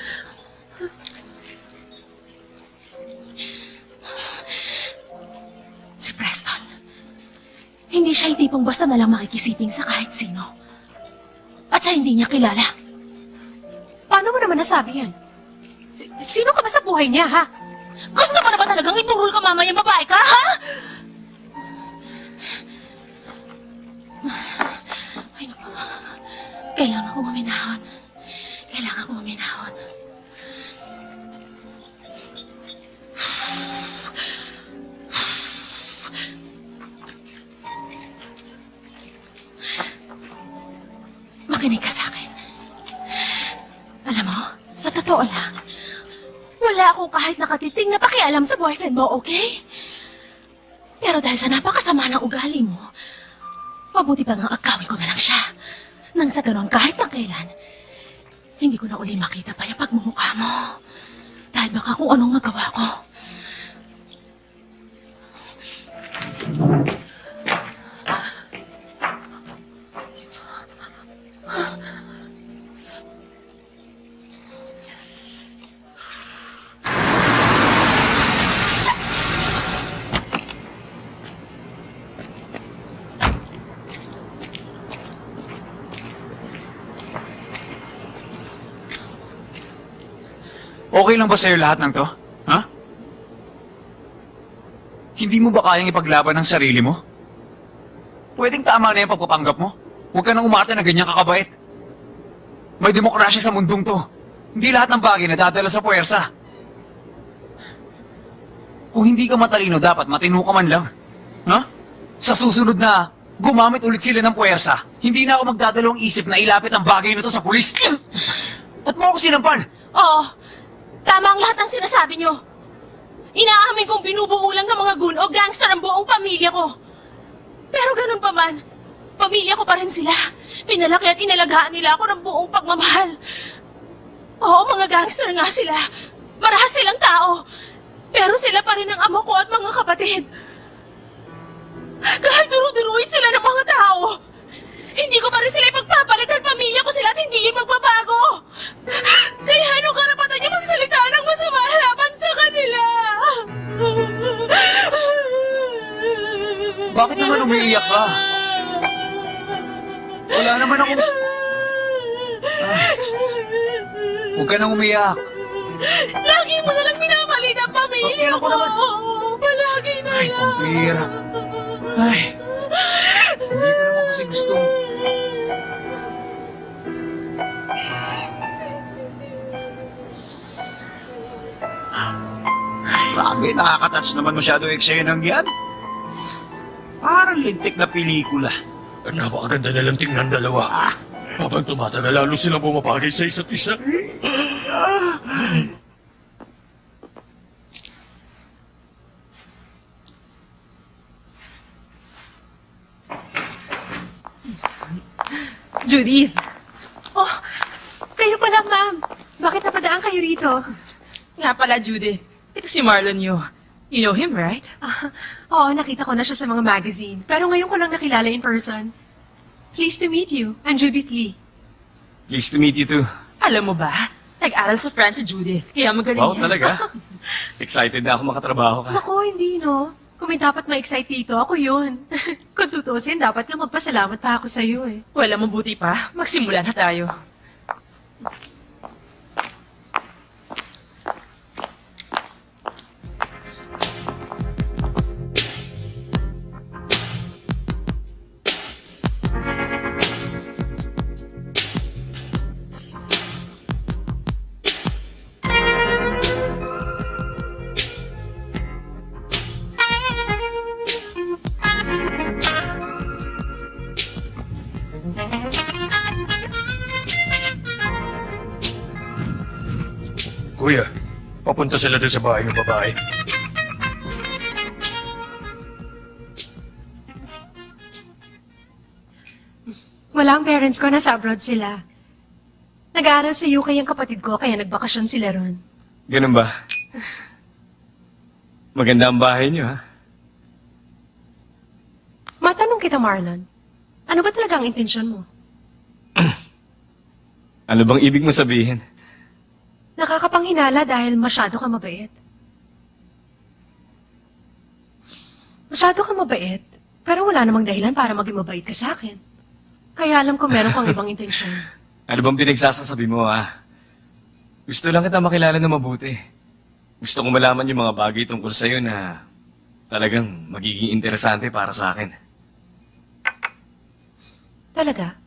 Si Preston, hindi siya yung tipong basta na lang makikisiping sa kahit sino. At sa hindi niya kilala. Paano mo naman nasabi yan? Si- sino ka ba sa buhay niya, ha? Gusto mo na ba talagang iturol ka mamaya babae ka, ha? Ay, naku. Kailangan ko maminahon. Kailangan ko maminahon. Makinig ka sa akin. Alam mo, sa totoo lang, wala akong kahit nakatiting na pakialam sa boyfriend mo, okay? Pero dahil sa napakasama ng ugali mo, mabuti pa nga agawin ko na lang siya. Nang sa ganon, kahit ang kailan, hindi ko na uli makita pa yung pagmumukha mo. Dahil baka kung anong magawa ko. Okay lang ba sa'yo lahat ng to? Ha? Hindi mo ba kayang ipaglaban ang sarili mo? Pwedeng tama na yung pagpapanggap mo. Huwag ka nang umarte na ganyan kakabait. May demokrasya sa mundong to. Hindi lahat ng bagay nadadala sa puwersa. Kung hindi ka matalino, dapat matino ka man lang. Ha? Sa susunod na gumamit ulit sila ng puwersa, hindi na ako magdadalawang isip na ilapit ang bagay na to sa pulis. Ba't mo ako sinampal? Oo. Tama ang lahat ng sinasabi nyo. Inaamin kong binubuo lang ng mga gun o gangster ang buong pamilya ko. Pero ganun pa man, pamilya ko pa rin sila. Pinalaki at inalagaan nila ako ng buong pagmamahal. Oo, mga gangster nga sila. Marahas silang tao. Pero sila pa rin ang amo ko at mga kapatid. Kahit duru-duruin sila ng mga tao, hindi ko pa rin sila ipagpapalit at pamilya ko sila at hindi yun magbabago. Kaya anong karapatan niyo magsalita ng masama laban sa kanila? Bakit naman umiiyak ka? Wala naman akong... Ah, huwag ka nang umiyak. Lagi mo na lang minamalit ang pamilya Bakit ko. ako naman? Palagi na Ay, lang. pampira. Ay, hindi ko naman kasi gustong... Grabe, nakakatouch naman masyado eksenang yan. Parang lintik na pelikula. Napakaganda na lang tingnan dalawa. Habang tumatagal, lalo silang bumabagay sa isa't isa. Judith! Oh, kayo pala, ma'am. Bakit napadaan kayo rito? Nga pala, Judith. Ito si Marlon Yu. You know him, right? Ah, oo, nakita ko na siya sa mga magazine. Pero ngayon ko lang nakilala in person. Pleased to meet you. I'm Judith Lee. Pleased to meet you too. Alam mo ba, nag-aral sa France si Judith. Kaya magaling Wow, yan. talaga? Excited na ako makatrabaho ka. Naku, hindi, no? Kung may dapat ma-excite dito, ako yun. Kung tutusin, dapat nga magpasalamat pa ako sa'yo eh. Wala, mabuti pa. Magsimula na tayo. Kuya, papunta sila doon sa bahay ng babae. Wala ang parents ko, nasa abroad sila. Nag-aaral sa U K ang kapatid ko, kaya nagbakasyon sila ron. Ganun ba? Maganda ang bahay niyo, ha? Matanong kita, Marlon. Ano ba talaga ang intensyon mo? Ano bang ibig mo sabihin? Nakakapanghinala dahil masyado ka mabait. Masyado ka mabait, pero wala namang dahilan para maging mabait ka sa akin. Kaya alam ko meron kang ibang intensyon. Ano bang pinagsasasabi mo, ha? Gusto lang kita makilala na mabuti. Gusto ko malaman yung mga bagay tungkol sa'yo na talagang magiging interesante para sa akin. Talaga?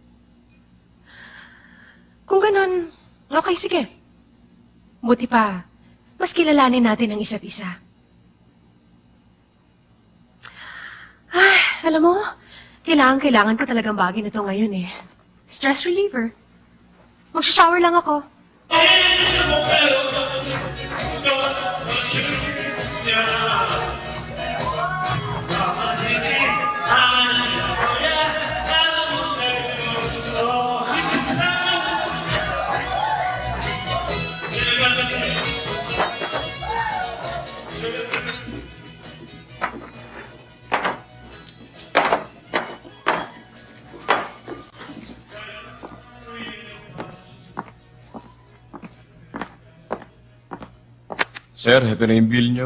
Kung ganon, okay, sige. Buti pa, mas kilalanin natin ang isa't isa. Ay, alam mo, kailangan-kailangan ko talagang bagay na to ngayon eh. Stress reliever. Magsha-shower lang ako. Sir, ito na yung bill nyo.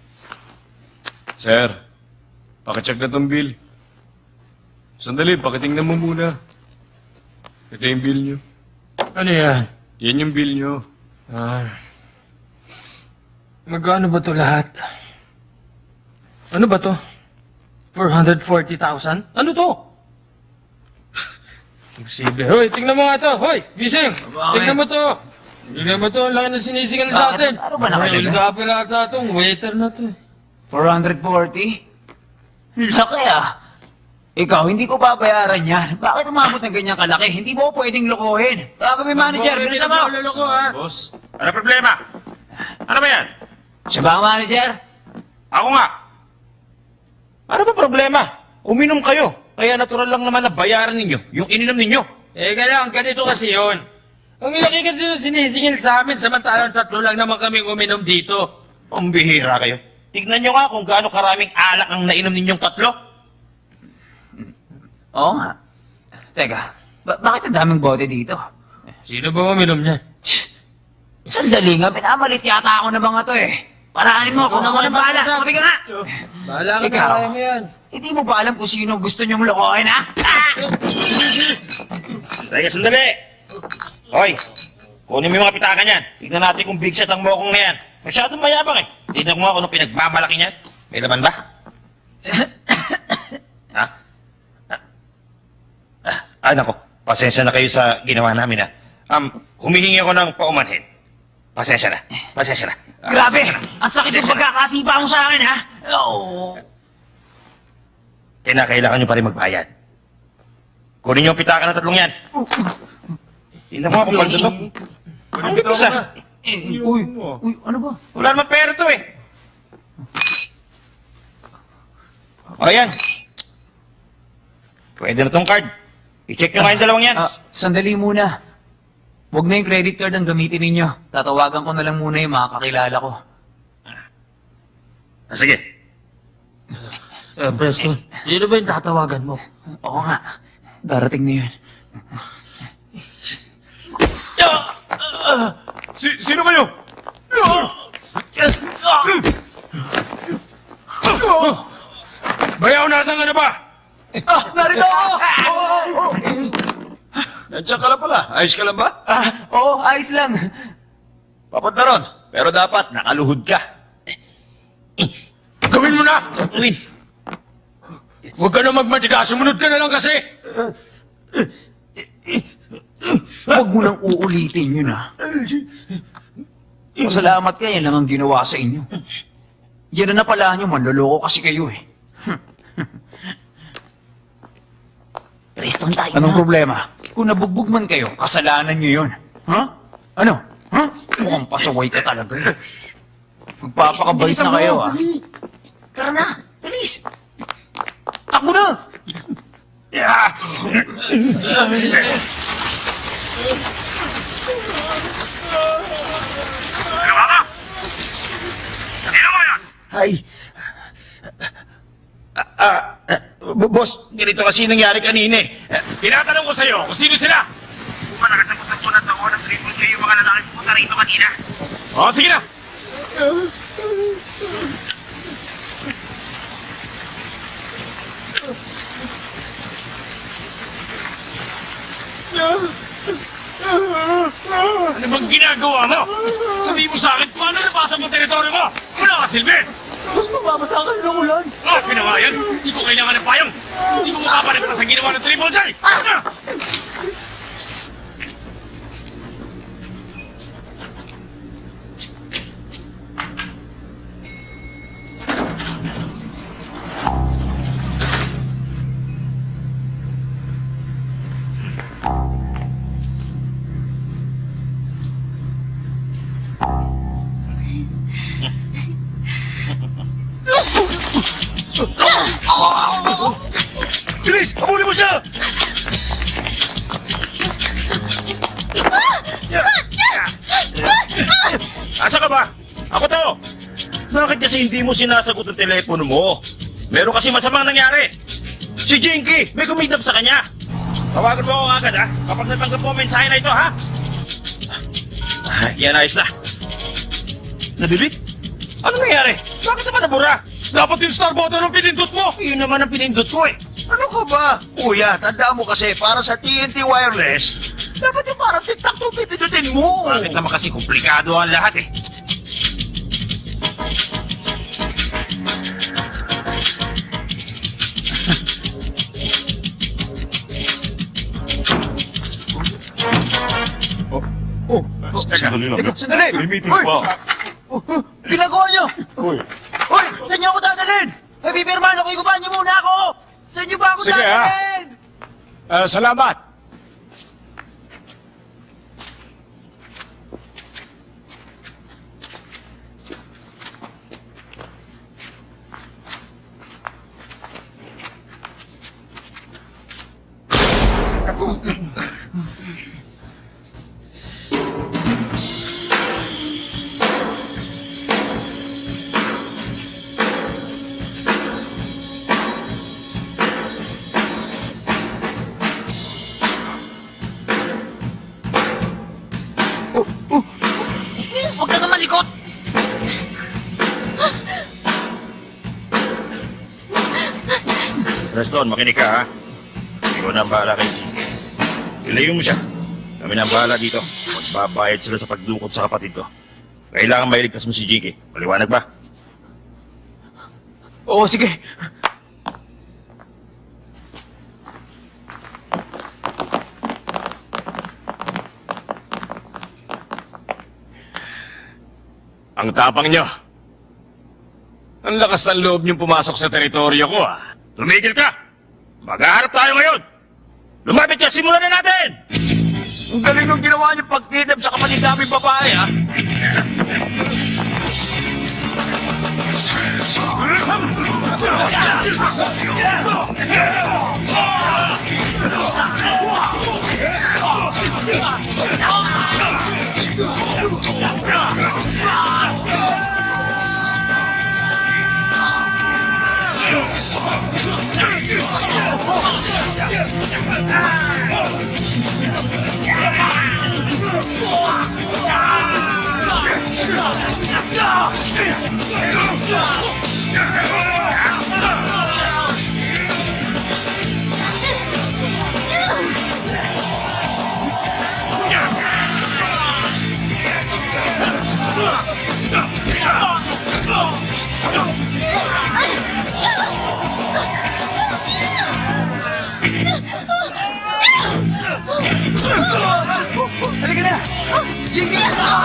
Sir, pakicheck na tong bill. Sandali, pakitingnan mo muna. Ito yung bill nyo. Ano yan? Yan yung bill nyo. Ah. Magkano ba to lahat? Ano ba to? four hundred forty thousand? Ano to? Imposible. Hoy, tingnan mo nga to. Hoy, Bising! Tingnan mo to. Tingnan mo to. Ang laki na sinisingal sa atin. Ano ba nakalagay? May ulgapin ata itong waiter na to. four hundred forty? Laki ah. Ikaw, hindi ko babayaran yan. Bakit umabot ng ganyang kalaki? Hindi mo ko pwedeng lokohin. Kaya kami manager, bilisan mo! Luloko, ha? Boss, ano problema? Ano ba yan? Siya ba ang manager? Ako nga. Ano ba problema? Uminom kayo. Kaya natural lang naman na bayaran ninyo yung ininom ninyo. Eh, kaya lang, ganito kasi yun. Ang laki kasi yung sinisingil sa amin, samantalang tatlo lang naman kaming uminom dito. Ang bihira kayo. Tignan nyo nga kung gaano karaming alak ang nainom ninyong tatlo. Oo nga. Teka, ba- bakit ang daming bote dito? Sino ba uminom niyan? Sandali nga, pinamalit yata ako na mga to eh. Paraanin mo, kung ako na bahala. Sabi ka nga! Bahala ka na, Ikaw, kaya mo yan. hindi mo ba alam kung sino gusto niyong lokohin, ha? Ah! Teka, sandali. Hoy, kunin mo yung mga pitaka niyan. Tignan natin kung big shot ang mokong na yan. Masyadong mayabang eh. Tignan ko nga kung anong pinagmamalaki niyan. May laman ba? Ha? Ah, ah, nako. Pasensya na kayo sa ginawa namin, ha. Um, humihingi ako ng paumanhin. Pasensya na. Pasensya na. Ah, Grabe! pasensya na. Ang sakit yung pagkakasipa mo sa akin, ha? Oo. Kinakailangan nyo pa rin magbayad. Kunin nyo ang pitaka ng tatlong yan. Tingnan mo nga kung paldo to. Ang bibis ah. Eh, uy, uy, ano ba? Wala naman pera to eh. O yan. Pwede na tong card. I-check nyo nga yung dalawang yan. Ah, sandali muna. Huwag na yung credit card ang gamitin ninyo. Tatawagan ko na lang muna yung mga kakilala ko. Ah, sige. Eh, Preston, sino ba yung tatawagan mo? Oo nga. Darating na yun. Si sino kayo? Bayaw, nasan ka na ba? Ah, narito ako! Oo, oo, oo. Nandiyan ka lang pala. Ayos ka lang ba? Ah, oo, ayos lang. Papunta ron. Pero dapat nakaluhod ka. Gawin mo na! Uwin. Huwag ka na magmatiga, sumunod ka na lang kasi! Huwag mo nang uulitin yun, ha? Masalamat ka, yan lang ang ginawa sa inyo. Yan na pala nyo, manloloko kasi kayo, eh. Preston, tayo Anong na. problema? Kung nabugbog man kayo, kasalanan nyo yun. Ha? Ano? Ha? Mukhang pasaway ka talaga, eh. Magpapakabait na kayo, ha? Tara na, bilis. Takbo na! Yeah. Ginawa mo? Sino mo yun? Ay. Ah, ah, ah, boss, ganito kasi nangyari kanina eh. Ah, Tinatanong ko sa'yo kung sino sila! Kung ba nakasabot po na taon ng triple J yung mga lalaki pumunta rito kanina? O, sige na! Ano bang ginagawa mo? Sabihin mo sa akin, paano napasa mo ang teritoryo mo? Wala ka silbi! Mas mababasa ka ng ulan. Ah, ginawa yan! Hindi ko kailangan ng payong! Hindi ko makapalit pa sa ginawa ng Triple J! Ah! Bilis! Habulin mo siya! Ah! Ah! Ah! Asa ka ba? Ako to! Bakit kasi hindi mo sinasagot ang telepono mo? Meron kasi masamang nangyari. Si Jinky, may kumidap sa kanya. Tawagan mo ako agad, ha? Kapag natanggap mo ang mensahe na ito, ha? Ah, yan, ayos na. Nadilit? Ano nangyari? Bakit naman nabura? Dapat yung star button ang pinindot mo! Yun naman ang pinindot ko, eh. Ano ka ba? Kuya, tandaan mo kasi, para sa T N T wireless, dapat yung parang tiktak to pipindutin mo. Bakit naman kasi komplikado ang lahat, eh? Oh, Oh, sandali lang. teka, sandali! May meeting Uy! pa. Oh, oh, ginagawa niyo! Uy, Uy, saan niyo ako dadalhin? May pipirmahan ako, igupahan niyo muna ako! Saan niyo ba ako Sige, ah. dadalhin? ah, salamat. Huwag ka nga malikot! Preston, makinig ka, ha? Ikaw na ang bahala kay Jinky. Ilayo mo siya. Kami na ang bahala dito. Magpapayad sila sa pagdukot sa kapatid ko. Kailangan mailigtas mo si Jinky. Maliwanag ba? Oo, sige. Ang tapang niyo. Ang lakas ng loob niyong pumasok sa teritoryo ko, ah. Tumigil ka! Maghaharap tayo ngayon! Lumapit ka, simulan na natin! Ang galing nung ginawa niyo pag-kidnap sa kapatid naming babae, ha? Halika na! Jinky!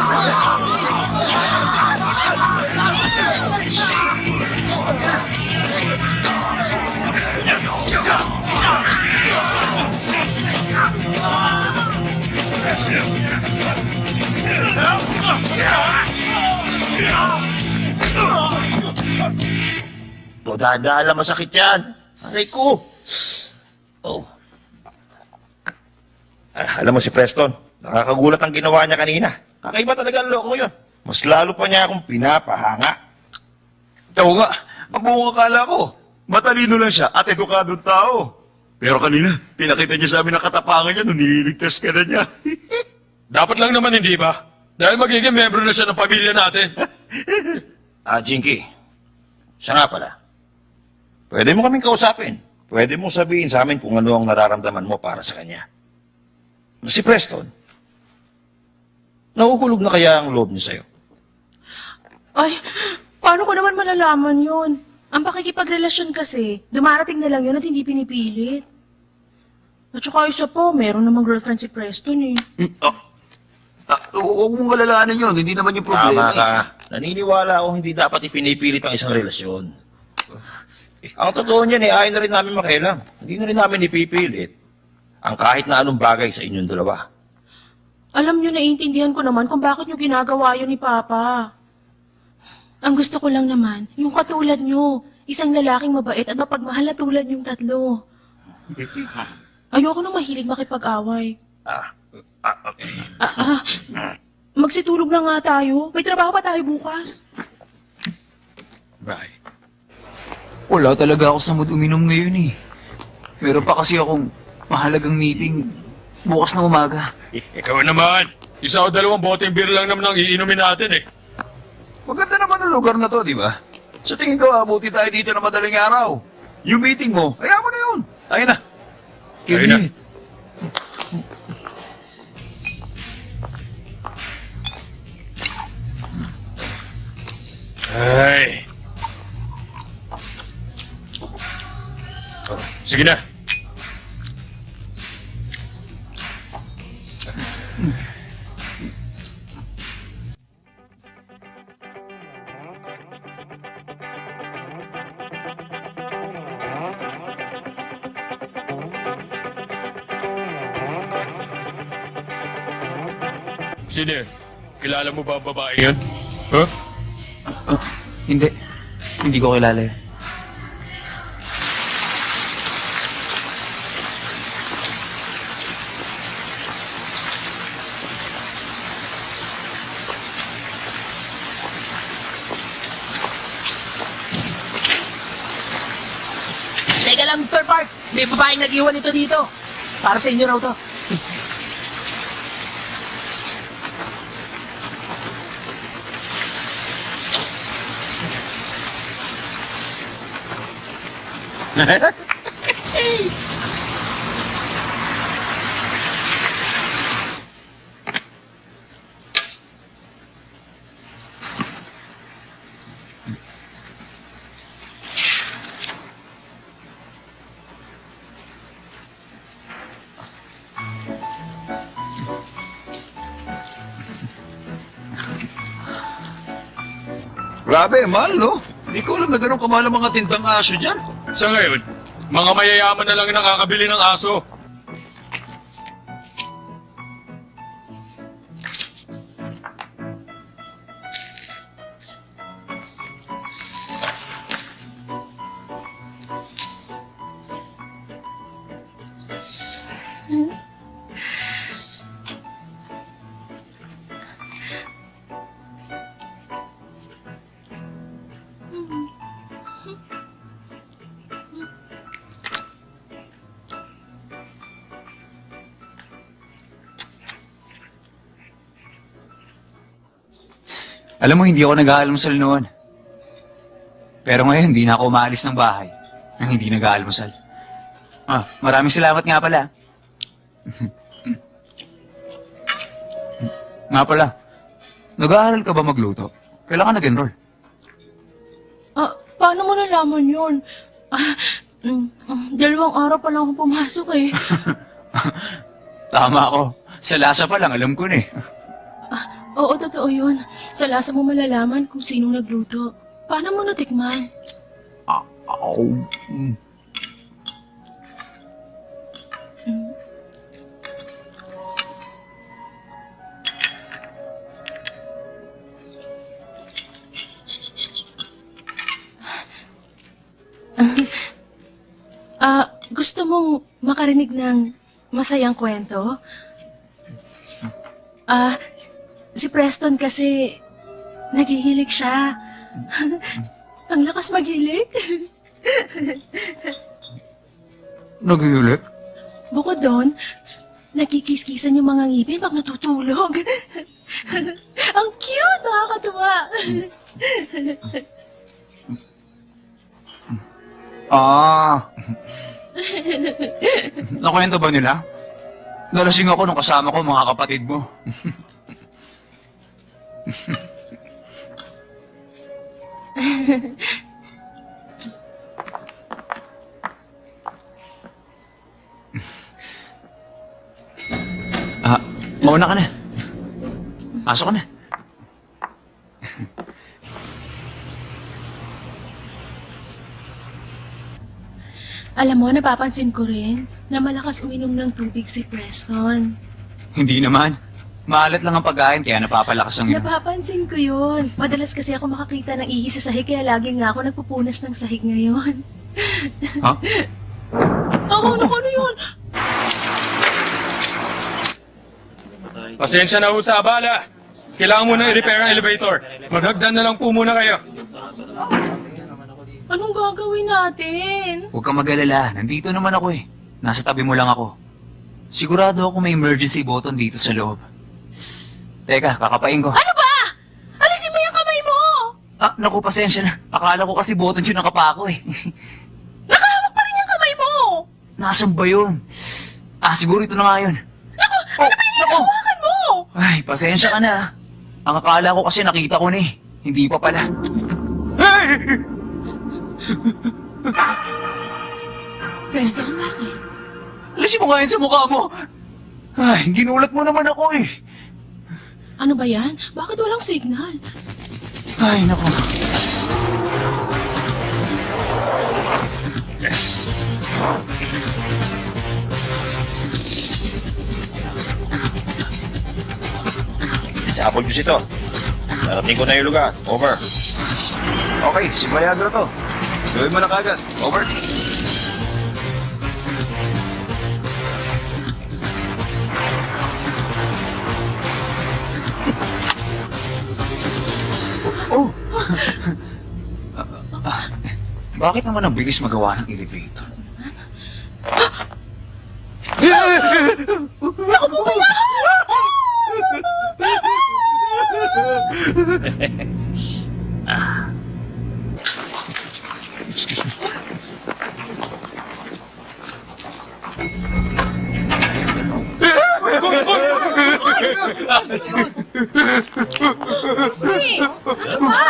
O, dadala, masakit yan. Aray ko. Oh. Ah, alam mo si Preston, nakakagulat ang ginawa niya kanina. Kakaiba talaga ang loko yun. Mas lalo pa niya akong pinapahanga. Oo nga, magmumukala ko. Matalino lang siya at edukadong tao. Pero kanina, pinakita niya sa amin ang katapangan niya nung nililigtas ka na niya. Dapat lang naman, hindi ba? Dahil magiging membro na siya ng pamilya natin. Ah, Jinky, siya nga pala. Pwede mo kaming kausapin. Pwede mo sabihin sa amin kung ano ang nararamdaman mo para sa kanya. Si Preston, nahuhulog na kaya ang loob niya sa'yo? Ay, paano ko naman malalaman yun? Ang pakikipagrelasyon kasi, dumarating na lang yun at hindi pinipilit. At saka isa po, meron namang girlfriend si Preston eh. Oh. Ah, huwag mong alalahanin yun, hindi naman yung Tama problema. ka. Naniniwala ako hindi dapat ipinipilit ang isang relasyon. Ang totoo niyan eh, ayaw na rin namin makialam. Hindi na rin namin ipipilit ang kahit na anong bagay sa inyong dalawa. Alam nyo, naiintindihan ko naman kung bakit nyo ginagawa yun ni Papa. Ang gusto ko lang naman, yung katulad nyo, isang lalaking mabait at mapagmahal na tulad yung tatlo. Ayoko nang mahilig makipag-away. Ah, ah, Ah, ah, magsitulog na nga tayo. May trabaho pa tayo bukas. Bye. Wala talaga ako sa mood uminom ngayon eh. Meron pa kasi akong mahalagang meeting bukas na umaga. Ikaw naman. Isa o dalawang boteng beer lang naman ang iinumin natin eh. Maganda naman ang lugar na to, di ba? Sa tingin ko, abuti tayo dito na madaling araw. Yung meeting mo, kaya mo na yun. Tayo na. Tayo na. Ay. Oh, sige na. Sino yun? Kilala mo ba ang babae yun? Huh? Oh, hindi. Hindi ko kilala yun. Teka lang, Mister Park. May babaeng nag-iwan ito dito. Para sa inyo raw to. Grabe, mahal, no? Hindi ko alam na ganun kamahal ang mga tindang aso dyan. Sa ngayon, mga mayayaman na lang nakakabili ng aso. Alam mo, hindi ako nag-aalmusal noon. Pero ngayon, hindi na ako umaalis ng bahay nang hindi nag-aalmusal. Ah, maraming salamat nga pala. Nga pala, nag-aaral ka ba magluto? Kailan ka nag-enroll? Ah, paano mo nalaman yun? Ah, mm, mm, dalawang araw pa lang ako pumasok eh. Tama ako. Sa lasa pa lang, alam ko na eh. Ah, oo, totoo yun. Sa lasa mo malalaman kung sinong nagluto. Paano mo natikman? Ah, oh. Mm. Mm. Ah, gusto mong makarinig ng masayang kwento? Ah, si Preston kasi naghihilig siya. Ang lakas maghilig. Naghihilig? Bukod doon, nagkikiskisan yung mga ngipin pag natutulog. Ang cute, nakakatuwa. Ah. Nakwento ba nila? Nalasing ako nung kasama ko mga kapatid mo. Ah, mauna ka na. Pasok ka na. Alam mo, napapansin ko rin na malakas uminom ng tubig si Preston. Hindi naman. Maalat lang ang pagkain kaya napapalakas ang inom. Napapansin ko yun. Madalas kasi ako makakita ng ihi sa sahig kaya lagi nga ako nagpupunas ng sahig ngayon. Ha? Ako, ano, ano yun? Pasensya na ho sa abala. kailangan mo na i-repair ang elevator. Maghagdan na lang po muna kayo. Anong gagawin natin? Huwag kang mag-alala. Nandito naman ako eh. Nasa tabi mo lang ako. Sigurado ako may emergency button dito sa loob. Teka, kakapain ko. Ano ba? Alisin mo yung kamay mo! Ah, naku, pasensya na. Akala ko kasi button yun ang kapako eh. Nakahawak pa rin yung kamay mo! Nasaan ba yun? Ah, siguro ito na nga yun. Naku! Oh, ano ba yung naku! hinahawakan mo? Ay, pasensya ka na. Ang akala ko kasi nakita ko na eh. Hindi pa pala. Preston, bakit? Alisin mo nga yun sa mukha mo. Ay, ginulat mo naman ako eh. Ano ba yan? Bakit walang signal? Ay, naku. Sa apple juice ito. Narating ko na yung lugar. Over. Okay, si Viagra to. Gawin mo na kagad. Over. Oh! Ah, bakit naman ang bilis magawa ng elevator? Naku po kayo! Excuse me. Hey, ano ba?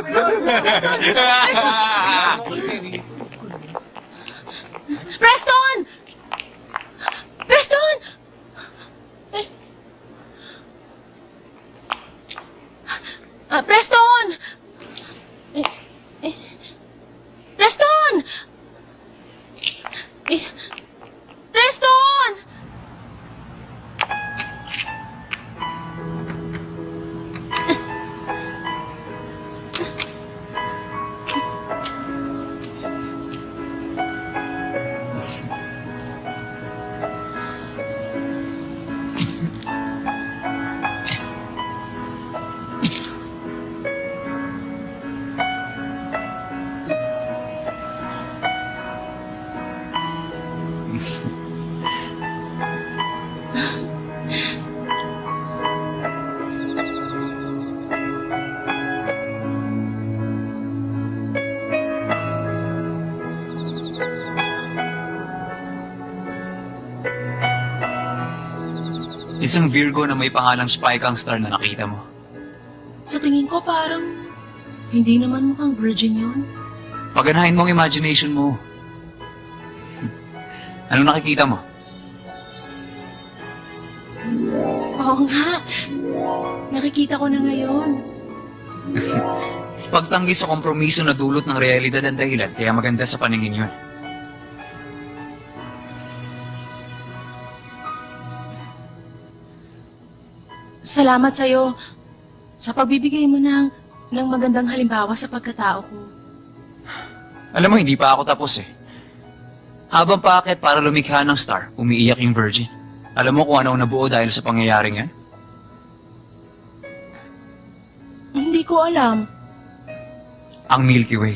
Preston! Preston! Eh. Ah, Preston! Eh, eh. Preston! Eh. Preston! Isang Virgo na may pangalang Spike ang star na nakita mo. Sa tingin ko parang hindi naman mukhang virgin yun. Paganahin mo ang imagination mo. Ano nakikita mo? Oo nga. Nakikita ko na ngayon. Pagtanggi sa kompromiso na dulot ng realidad ang dahilan, kaya maganda sa paningin yun. Salamat sa'yo sa pagbibigay mo ng, ng magandang halimbawa sa pagkatao ko. Alam mo, hindi pa ako tapos eh. Habang paakyat para lumikha ng star, umiiyak yung Virgin. Alam mo kung ano ang nabuo dahil sa pangyayaring yan? Hindi ko alam. Ang Milky Way.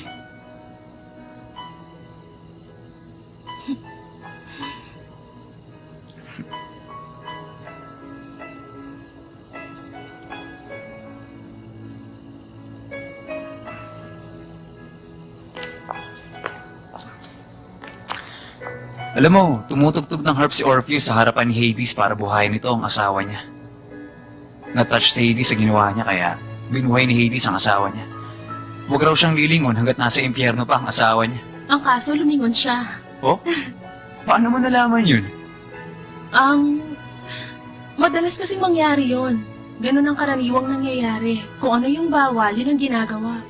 Alam mo, tumutugtog ng harp si Orpheus sa harapan ni Hades para buhayin ito ang asawa niya. Na-touch si Hades sa ginawa niya kaya binuhay ni Hades ang asawa niya. Huwag raw siyang lilingon hanggat nasa impyerno pa ang asawa niya. Ang kaso, lumingon siya. Oh? Paano mo nalaman yun? Um, madalas kasing mangyari yon. Ganun ang karaniwang nangyayari. Kung ano yung bawal, yun ang ginagawa.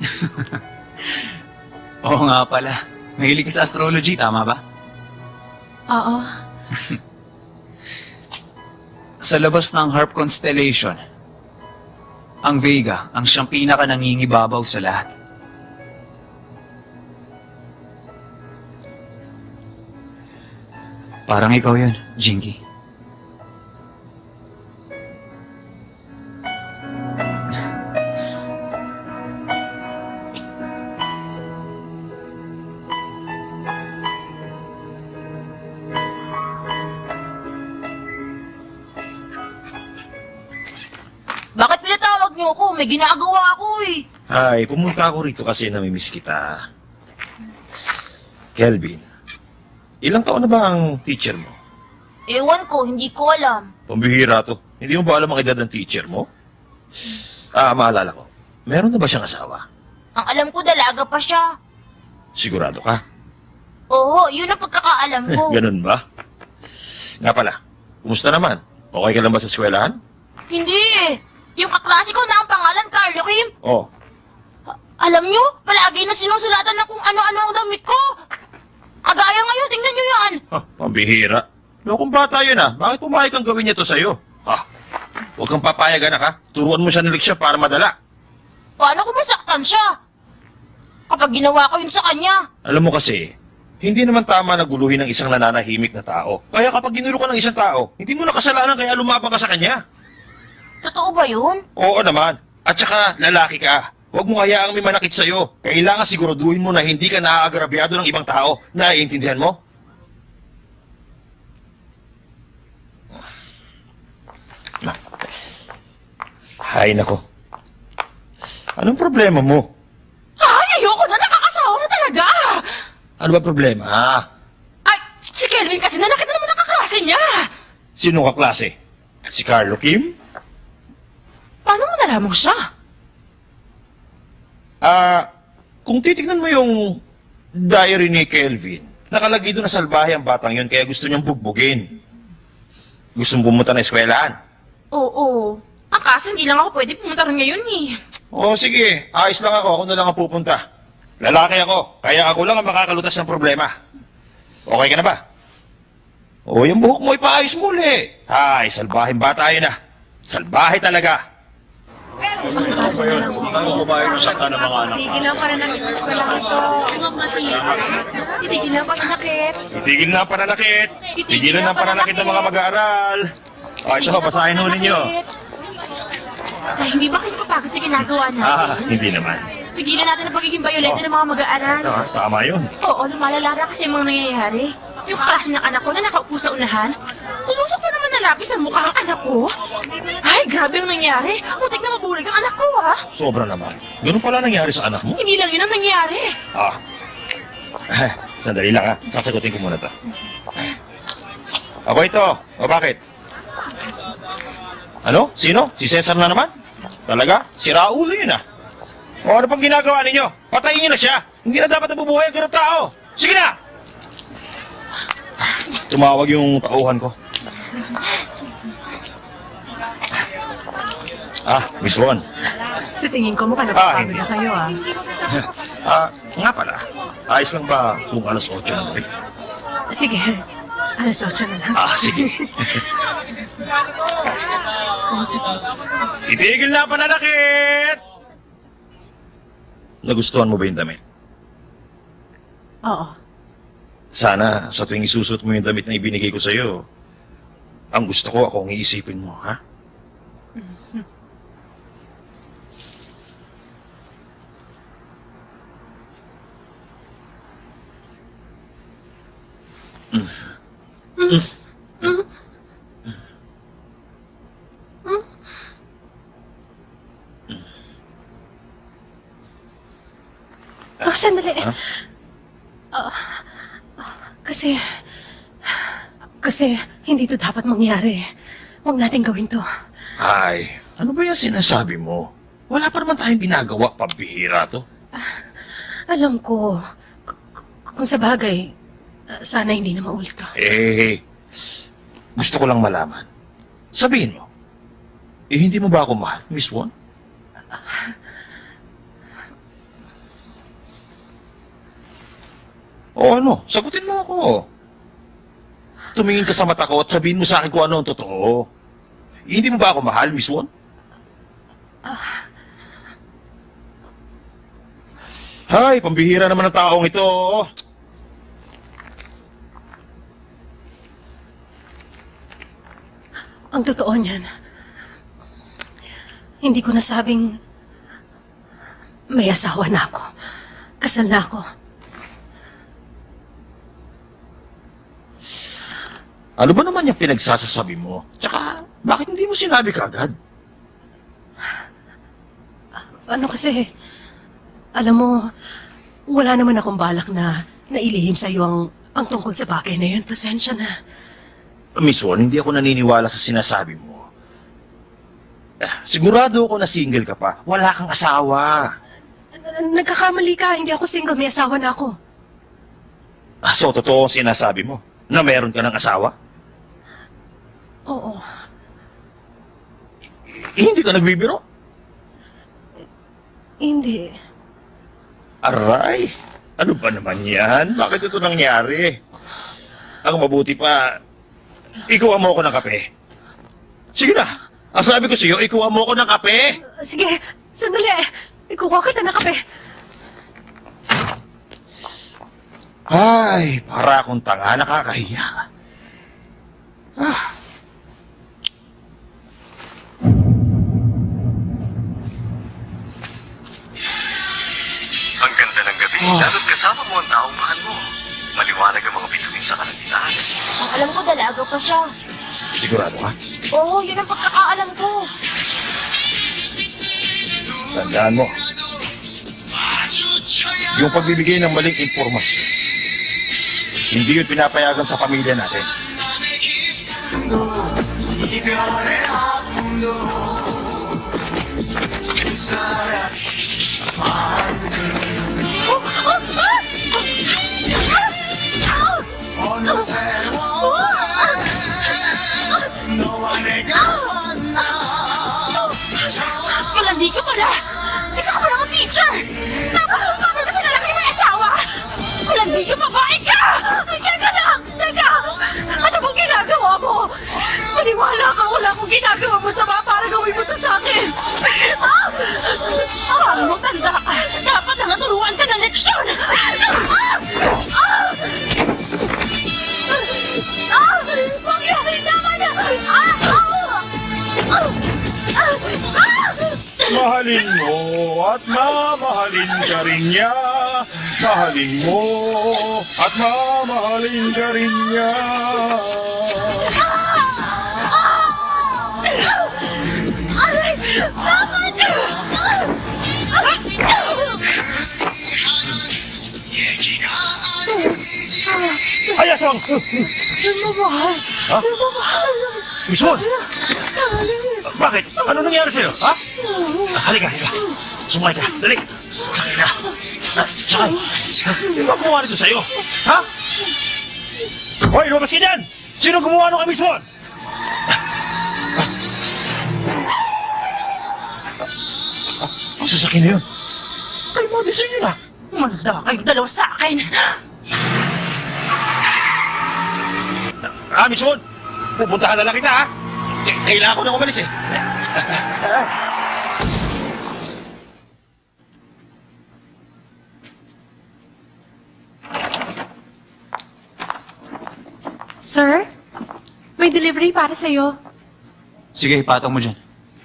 Oo nga pala. Mahilig ka sa astrology, tama ba? Oo. Sa labas ng Harp Constellation, ang Vega ang siyang pinaka nangingibabaw sa lahat. Parang ikaw yun, Jinky. ako, may ginagawa ako eh. Ay, pumunta ako rito kasi namimiss kita. Kelvin, ilang taon na ba ang teacher mo? Ewan ko, hindi ko alam. Pambihira to. Hindi mo ba alam ang edad ng teacher mo? Ah, maalala ko. Meron na ba siyang asawa? Ang alam ko, dalaga pa siya. Sigurado ka? Oo, yun ang pagkakaalam ko. Ganun ba? Nga pala, kumusta naman? Okay ka lang ba sa eskwelahan? Hindi eh. Yung kaklase ko na ang pangalan, Carlo Kim. Oh. Alam nyo, palagi na sinusulatan na kung ano-ano ang damit ko. Kagaya ngayon, tingnan nyo yan. Ha, pambihira. Lokong bata yun ah. Bakit pumayag kang gawin niya to sa'yo? Ha? Huwag kang papayag anak ha. Turuan mo siya ng leksyon para madala. Paano kung masaktan siya? Kapag ginawa ko yun sa kanya. Alam mo kasi, hindi naman tama na guluhin ng isang nananahimik na tao. Kaya kapag ginulo ka ng isang tao, hindi mo na kasalanan kaya lumabang ka sa kanya. Totoo ba yun? Oo naman. At saka, lalaki ka. Huwag mo hayaang may manakit sa'yo. Kailangan siguraduhin mo na hindi ka naaagrabyado ng ibang tao. Naiintindihan mo? Hay nako. Anong problema mo? Ay, ayoko na, nakakasawa na talaga! Ano ba problema? Ay, si Kelvin kasi nanakit na naman ang kaklase niya! Sino kaklase? Si Carlo Kim? Paano mo nalamang siya? Ah, kung titignan mo yung diary ni Kelvin, nakalagay doon na salbahe ang batang yun kaya gusto niyang bugbugin. Gusto mong pumunta na eskwelahan? Oo. Ang kaso, hindi lang ako pwede pumunta rin ngayon eh. Oo, sige. Ayos lang ako. Ako na lang ang pupunta. Lalaki ako. Kaya ako lang ang makakalutas ng problema. Okay ka na ba? Oo, yung buhok mo ipaayos muli. Ay, salbahing bata yun ah. Salbahe talaga. Tigilan pa rin ang eskwelahan ito. Tigilan pa nanakit. Tigil na ang pananakit. Tigilan na ang pananakit ng mga mag-aaral. O, ito, basahin ho ninyo. Ay, hindi ba kayo kapagod sa ginagawa natin? Ah, hindi naman. Pigilan natin ang pagiging violento ng mga mag-aaral. Ah, tama yun. Oo, lumalala na kasi yung mga nangyayari. Yung kaklase ng anak ko na nakaupo sa unahan, tulusok pa naman na lapis sa mukha ang anak ko. Ay, grabe ang nangyari. Muntik na mabulig ang anak ko, ha? Sobra naman. Ganun pala nangyari sa anak mo? Hindi lang yun ang nangyari. Ah. Sandali lang ha. Sasagutin ko muna to. Ako ito. O bakit? Ano? Sino? Si Cesar na naman? Talaga? Si Raul yun ah. O ano pang ginagawa ninyo? Patayin niyo na siya. Hindi na dapat nabubuhay ang ganung tao. Sige na! Tumawag yung tauhan ko. Ah, Miss Ron. Sa tingin ko mukhang Ah, napapagod hindi. na kayo ah. Ah, nga pala. Ayos lang ba kung alas otso ng gabi? Sige, alas otso na lang. Ah, sige. Itigil na pananakit! Nagustuhan mo ba yung damit? Oo. Sana sa tuwing isusot mo yung damit na ibinigay ko sa'yo, ang gusto ko ako ang iisipin mo, ha? Mm. Mm. Oh, sandali. Ha? Ah, kasi, kasi hindi to dapat mangyari. Huwag natin gawin to. Ay, ano ba yung sinasabi mo? Wala pa naman tayong ginagawa, pambihira to. Alam ko, k- k- kung sa bagay, ah, sana hindi na maulit to. Eh, gusto ko lang malaman. Sabihin mo, eh hindi mo ba ako mahal, Miss Won? O ano, sagutin mo ako. Tumingin ka sa mata ko at sabihin mo sa akin kung ano ang totoo. Eh, hindi mo ba ako mahal, Miss Won? Hay, pambihira naman ang taong ito. Ang totoo niyan, hindi ko nasabing may asawa na ako. Kasal na ako. Ano ba naman yung pinagsasasabi mo? Tsaka, bakit hindi mo sinabi kagad? Ano kasi, alam mo, wala naman akong balak na nailihim sa'yo ang, ang tungkol sa bagay na yun. Pasensya na. Miss Won, hindi ako naniniwala sa sinasabi mo. Eh, sigurado ako na single ka pa. Wala kang asawa. Nagkakamali ka, hindi ako single, may asawa na ako. Ah, so, totoo ang sinasabi mo? Na meron ka ng asawa? Oo. Eh, hindi ka nagbibiro? Hindi. Aray, ano ba naman yan? Bakit ito nangyari? Ang mabuti pa, ikuha mo ako ng kape. Sige na, ang sabi ko sa'yo, ikuha mo ako ng kape. Sige, sandali. Ikuha kita ng kape. Ay, para akong tanga, nakakahiya. Ah. Ang ganda ng gabi, Oh. lalo't kasama mo ang taong mahal mo. Maliwanag ang mga bituin sa kalangitan. Ang alam ko, dalaga pa siya. Sigurado ka? Oo, yun ang pagkakaalam ko. Tandaan mo, yung pagbibigay ng maling impormasyon, hindi yun pinapayagan sa pamilya natin. Malandi ka pala! Isa ka pala akong teacher! Napakampano na sa lalaki may asawa! Malandi ka, babae ka! Sige ka lang! Teka! Ano bang ginagawa mo? Maniwala ka, wala akong ginagawa mo sa para gawin mo to sa akin! Ah! Ah! Magtanda ka! Dapat na naturuan ka ng leksyon! Ah! Ah! Ah! Mangyari tama na! Ah! Ah! Ah! Ah! Mahalin mo at mamahalin ka rin niya. Mahalin mo at mamahalin ka rin niya. Aray! Tama na! Ay, aswang! Nagmamahal! Ha? Nagmamahal! Miss Won! Bakit? Ano nangyari sa'yo? Ha? Halika, halika. Sumakay ka. Dali. Sakay na. Ah, sakay. Sino ba gumawa nito sa'yo? Ha? Hoy, lumabas ka dyan! Sino gumawa nung kay Miss Won? Ang sasakyan na yun. Ay, madisin yun ah. Manda kayong dalawa sa akin! Ah, Miss Won, pupuntahan na lang kita, ha? K- Kailangan ko na umalis, eh. Sir, may delivery para sa'yo. Sige, ipatong mo dyan.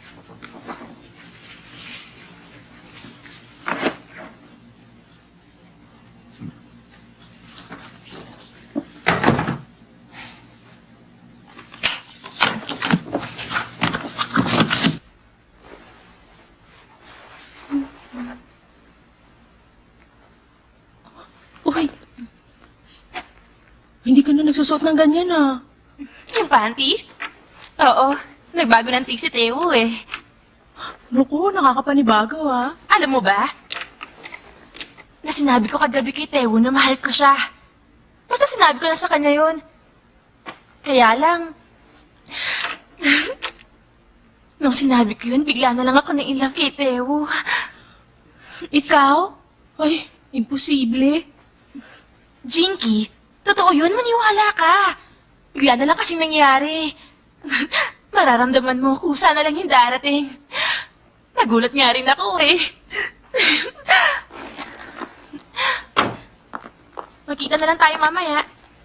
Uy! Hindi ka na nagsusot ng ganyan, ah. Yung panty? Oo, nagbago ng tig si Teo eh. Naku, nakakapanibago, ah. Alam mo ba? Na sinabi ko kagabi kay Teo na mahal ko siya. Basta sinabi ko na sa kanya yun. Kaya lang... Nung sinabi ko yun, bigla na lang ako na-inlove kay Teo. Ikaw? Ay, imposible. Jinky, totoo yun, maniwala ka. Bigla na lang kasing nangyari. Mararamdaman mo kung sana lang yung darating. Nagulat nga rin ako eh. Magkita na lang tayo mamaya.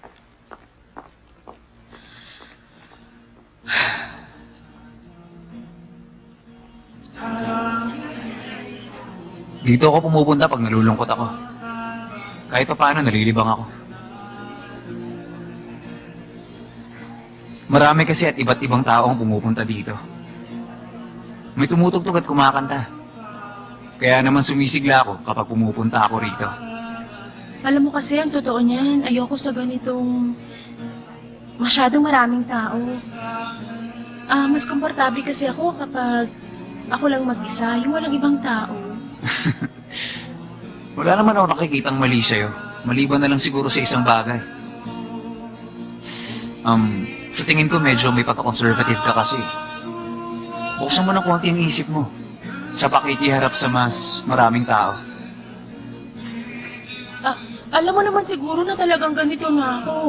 Dito ako pumupunta pag nalulungkot ako. Kahit pa paano, nalilibang ako. Marami kasi at iba't ibang tao ang pumupunta dito. May tumutugtog at kumakanta. Kaya naman sumisigla ako kapag pumupunta ako rito. Alam mo kasi, ang totoo niyan, ayoko sa ganitong masyadong maraming tao. Ah, mas komportable kasi ako kapag ako lang mag-isa, yung walang ibang tao. Wala naman ako nakikitang mali sa'yo. Maliban na lang siguro sa isang bagay. Um, sa tingin ko medyo may pagka-conservative ka kasi. Buksan mo ng konti ang isip mo sa pakikiharap sa mas maraming tao. Ah, alam mo naman siguro na talagang ganito na ako.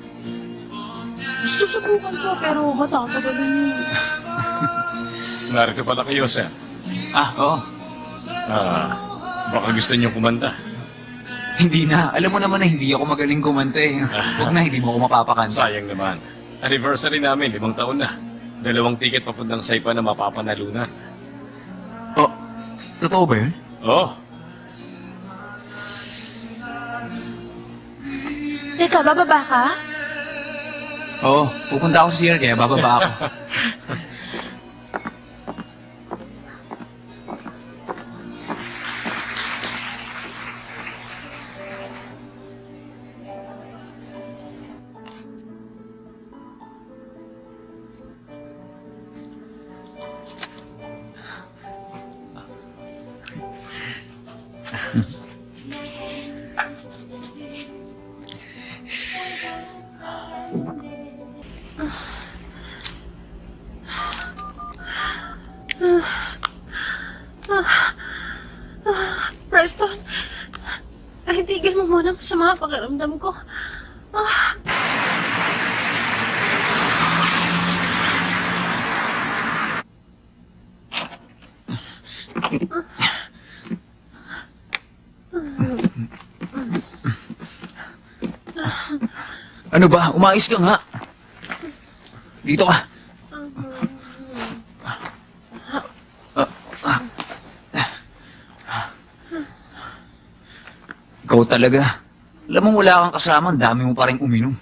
Susubukan ko pero matatagalan yun. Narito pala kayo, Sam. Ah, oo. Ah, baka gusto niyo kumanta. Hindi na. Alam mo naman na hindi ako magaling kumanta eh. Huwag na, hindi mo ako mapapakanta. Sayang naman. Anniversary namin, limang taon na. Dalawang ticket papuntang Saipan na mapapanalunan. Oh, totoo ba yun? Oo. Teka, bababa ka? Oo, pupunta ako sa C R kaya bababa ako. Preston, ay, tigil mo muna sa mga pakiramdam ko. Ah. Ano ba? Umayos ka nga. Dito ka. Ikaw talaga. Alam mo wala kang kasama, ang dami mo pa rin uminom.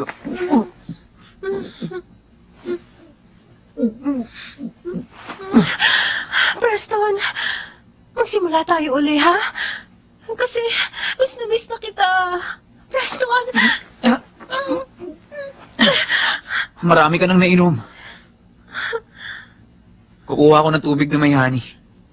Preston, magsimula tayo uli, ha? Kasi miss na miss na kita. Preston! Marami ka nang nainom. Kukuha ko ng tubig na may honey.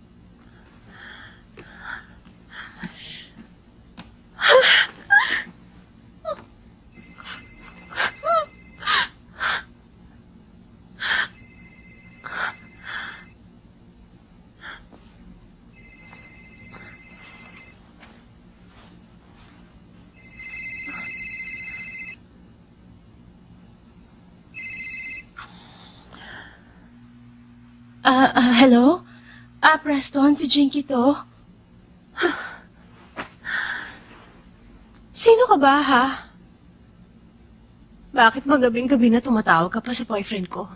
Ah, uh, uh, hello? Ah, Preston, si Jinky to. Sino ka ba, ha? Bakit magabing-gabi na tumatawag ka pa sa boyfriend ko?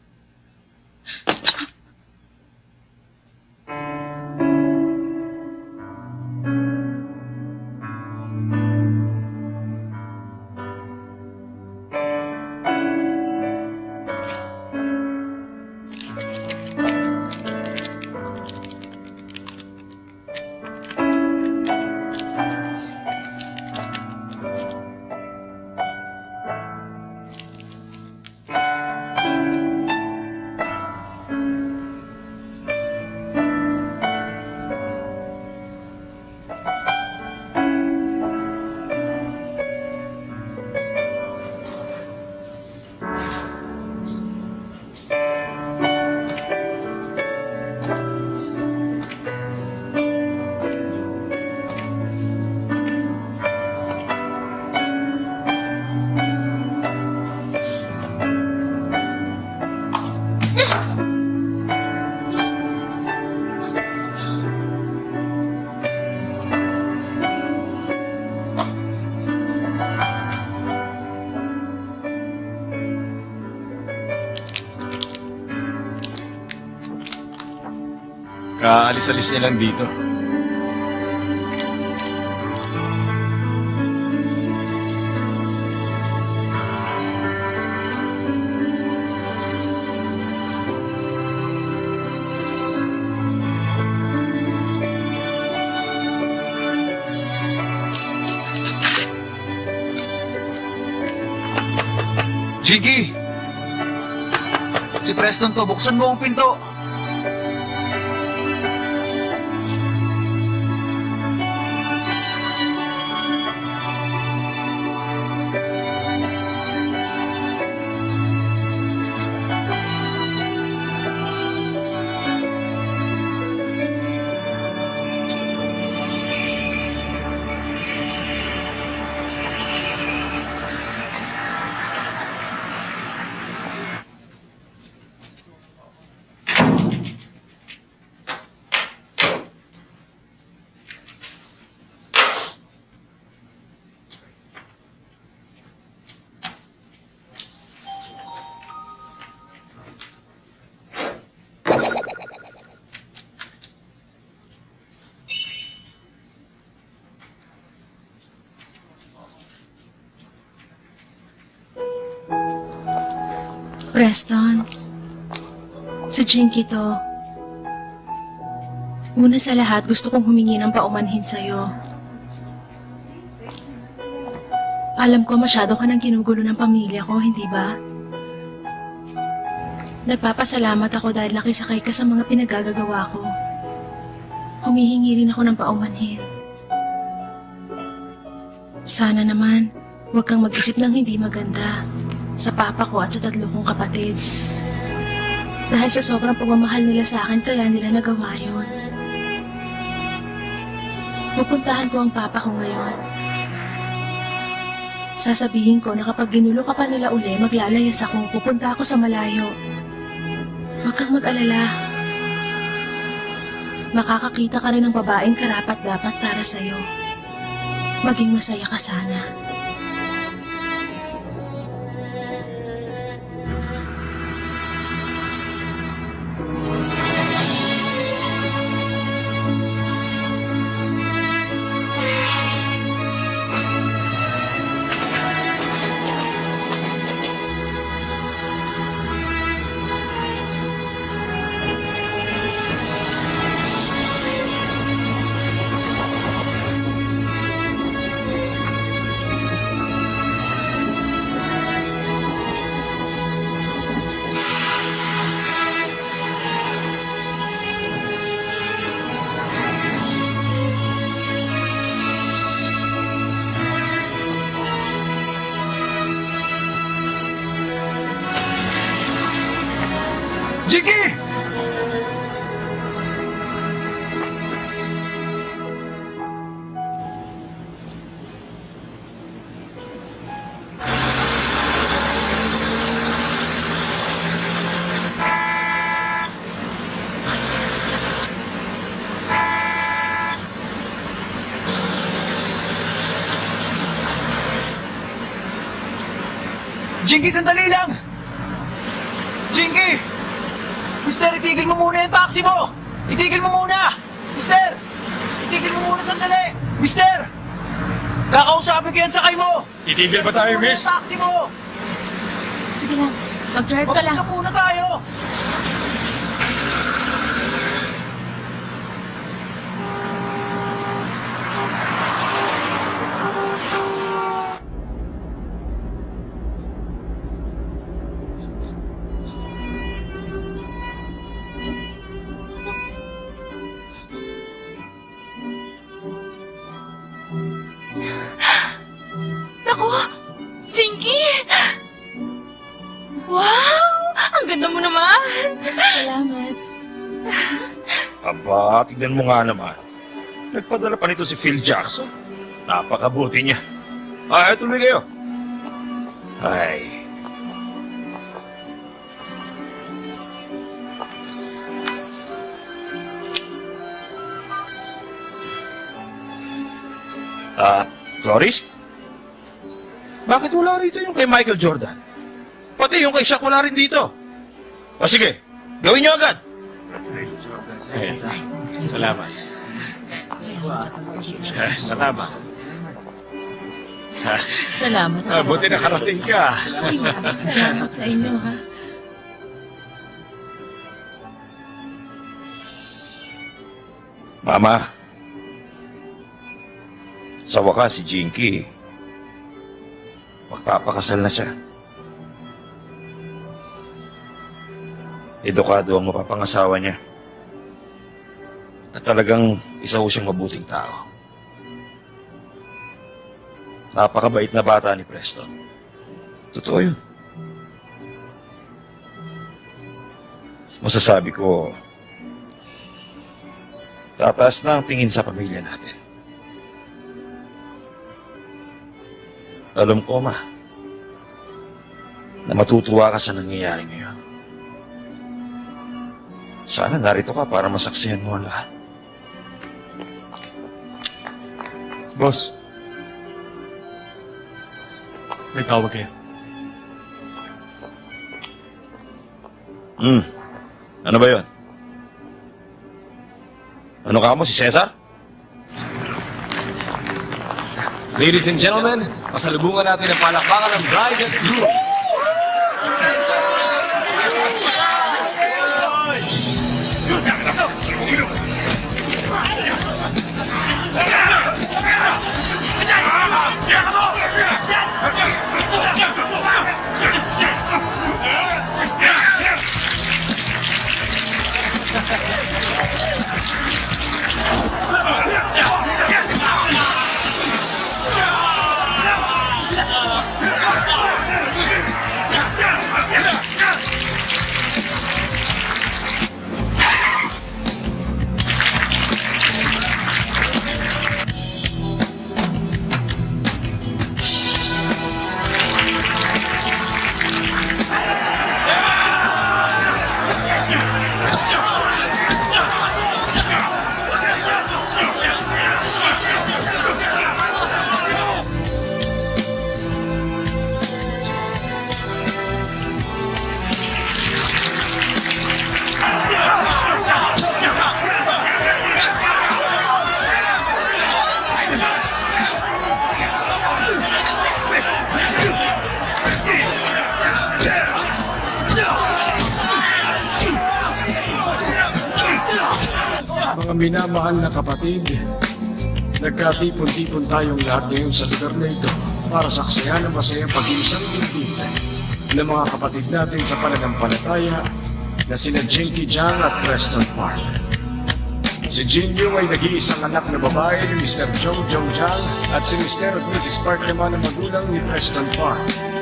Kaalis-alis niya lang dito. Jinky! Si Preston to, buksan mo ang pinto! Preston, si Jinky to. Una sa lahat, gusto kong humingi ng paumanhin sa'yo. Alam ko masyado ka nang ginugulo ng pamilya ko, hindi ba? Nagpapasalamat ako dahil nakisakay ka sa mga pinagagagawa ko. Humihingi rin ako ng paumanhin. Sana naman, huwag kang mag-isip ng hindi maganda sa papa ko at sa tatlo kong kapatid. Dahil sa sobrang pagmamahal nila sa akin, kaya nila nagawa yun. Pupuntahan ko ang papa ko ngayon. Sasabihin ko na kapag ginulo ka pa nila uli, maglalayas ako, pupunta ako sa malayo. Huwag kang mag-alala. Makakakita ka rin ng babaeng karapat-dapat para sa'yo. Maging masaya ka sana. Jinky! Jinky, sandali lang! Jinky! Mister, itigil mo muna yung taxi mo! Itigil mo muna! Mister! Itigil mo muna sandali! Mister! Kakausapin ko yan sakay mo! Itigil ba tayo, miss? Yung taxi mo! Sige lang, mag-drive ka lang. Mag-usap muna tayo! Naku! Jinky! Wow! Ang ganda mo naman! Salamat. Aba, tignan mo nga naman. Nagpadala pa nito si Phil Jackson. Napakabuti niya. Ah, tuloy kayo. Ay. Ah, Floris? Bakit wala rito yung kay Michael Jordan? Pati yung kay Shaq wala rin dito. O sige, gawin niyo agad. Eh, salamat. Eh, salamat. Salamat. Ah, buti nakarating ka. Ay, salamat sa inyo, ha? Mama, sa wakas si Jinky, magpapakasal na siya. edukado ang mapapangasawa niya. At talagang isa ho siyang mabuting tao. Napakabait na bata ni Preston. Totoo yun. Masasabi ko, tataas na ang tingin sa pamilya natin. Alam ko, Ma, na matutuwa ka sa nangyayari ngayon. Sana narito ka para masaksihan mo ang lahat. Boss, may tawag kayo. Hmm, ano ba yun? Ano ka mo, si Cesar? Ladies and gentlemen, pasalubungan natin ang palakpakan ng bride and groom. Mga minamahal na kapatid, nagkatipon-tipon tayong lahat ngayon sa lugar na ito para saksihan ang masayang pag-iisang dibdib ng mga kapatid natin sa pananampalataya na sina Jinky Jang at Preston Park. Si Jinyo ay nag-iisang anak na babae ni Mister Jong Jong Jang at si Mister at Missus Park naman ang magulang ni Preston Park.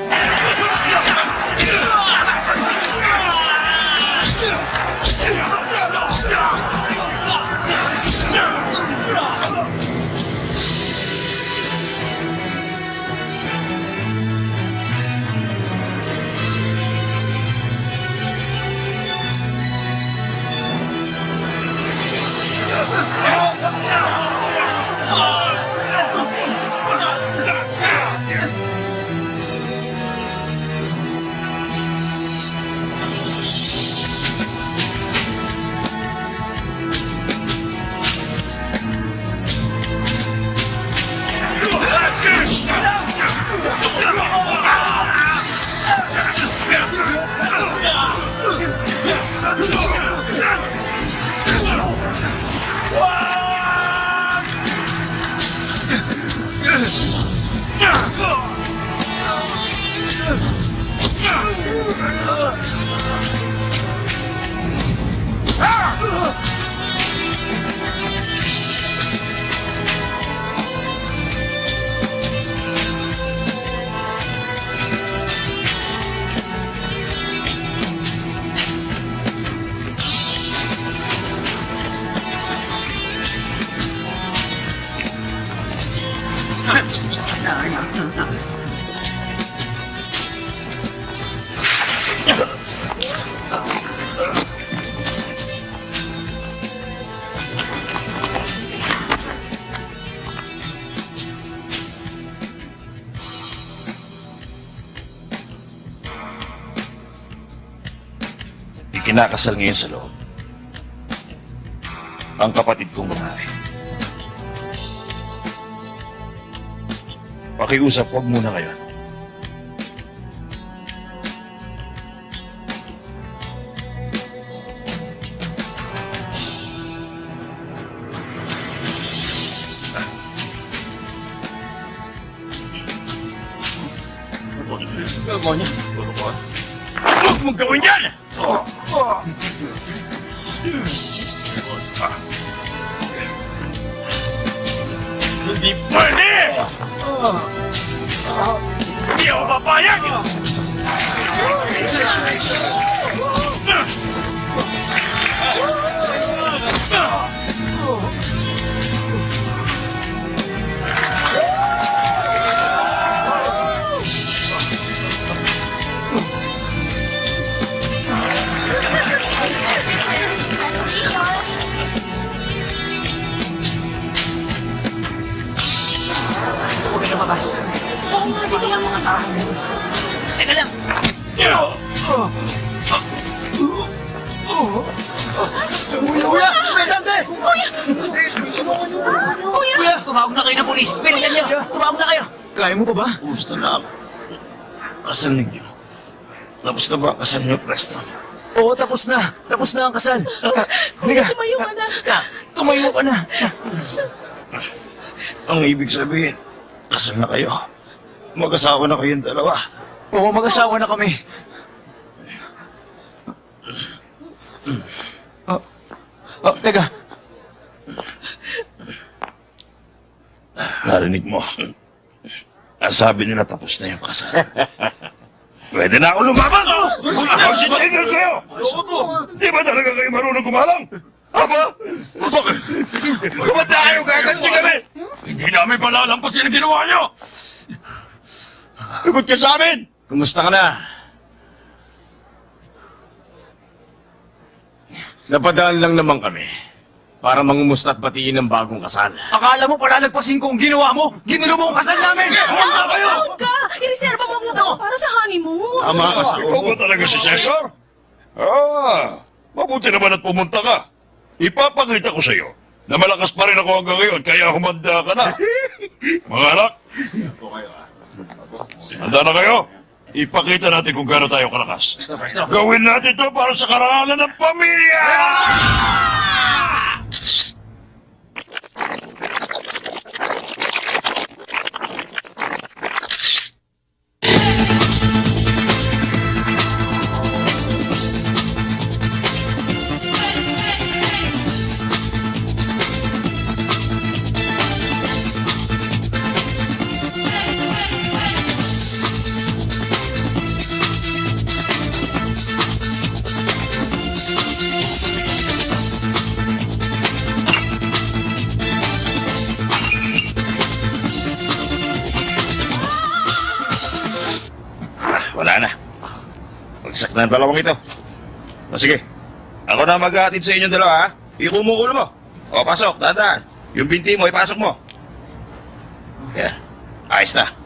Kinakasal ngayon sa loob ang kapatid kong babae. Pakiusap, huwag muna ngayon. Huwag mong gawin yan! Hindi pwede! Hindi ako papayag! Huwag ka lumabas. Oo nga, dito lang mga tao. Teka lang. Kuya! Kuya! Kuya, Dante! Kuya! Kuya! Kuya! Tumawag na kayo ng polis! Bilisan niyo! Tumawag na kayo! Kaya mo pa ba? Gusto na ako. Kasal ninyo. Tapos na ba ang kasal niyo, Preston? Oo, tapos na. Tapos na ang kasal. Kuya, tumayo ka na. Tumayo ka na. Ang ibig sabihin, kasal na kayo. Mag-asawa na kayong dalawa. Oo, mag-asawa na kami. Oh, oh, teka. Narinig mo. Ang sabi nila tapos na yung kasal. Pwede na ako lumaban! Ako si Tigil kayo! Di ba talaga kayo marunong kumalang? Aba? Bakit? Ba't na kayo gaganti kami? Hindi namin palalampasin ang ginawa niyo! Ikot ka sa amin! Kumusta ka na? Napadaan lang naman kami para mangumusta at batiin ang bagong kasal. Akala mo palalagpasin ko ang ginawa mo? Ginulo mo ang kasal namin! Huwag na kayo! Huwag ka! I-reserva mo ang ako para sa honeymoon. Tama ka sa Ikaw ba talaga si Cesar? Ah, mabuti naman at pumunta ka. Ipapakita ko sa iyo na malakas pa rin ako hanggang ngayon, kaya humanda ka na. Mga anak, handa na kayo? Ipakita natin kung gaano tayo kalakas. Gawin natin to para sa karangalan ng pamilya! Wala na. Pagsak na ang dalawang ito. O sige, ako na mag-aatid sa inyong dalawa, ha? Ikumukulo mo. O, pasok, tandaan. Yung binti mo, ipasok mo. Yan, ayos na.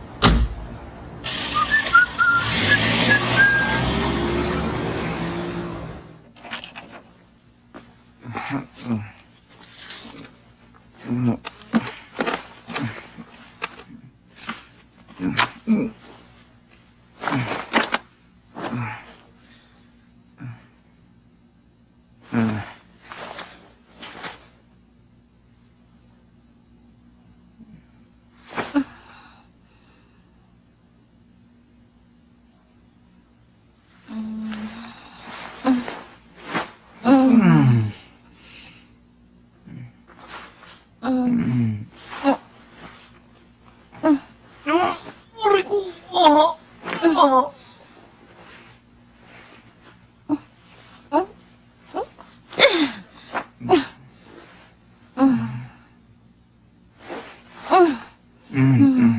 Mm-hmm.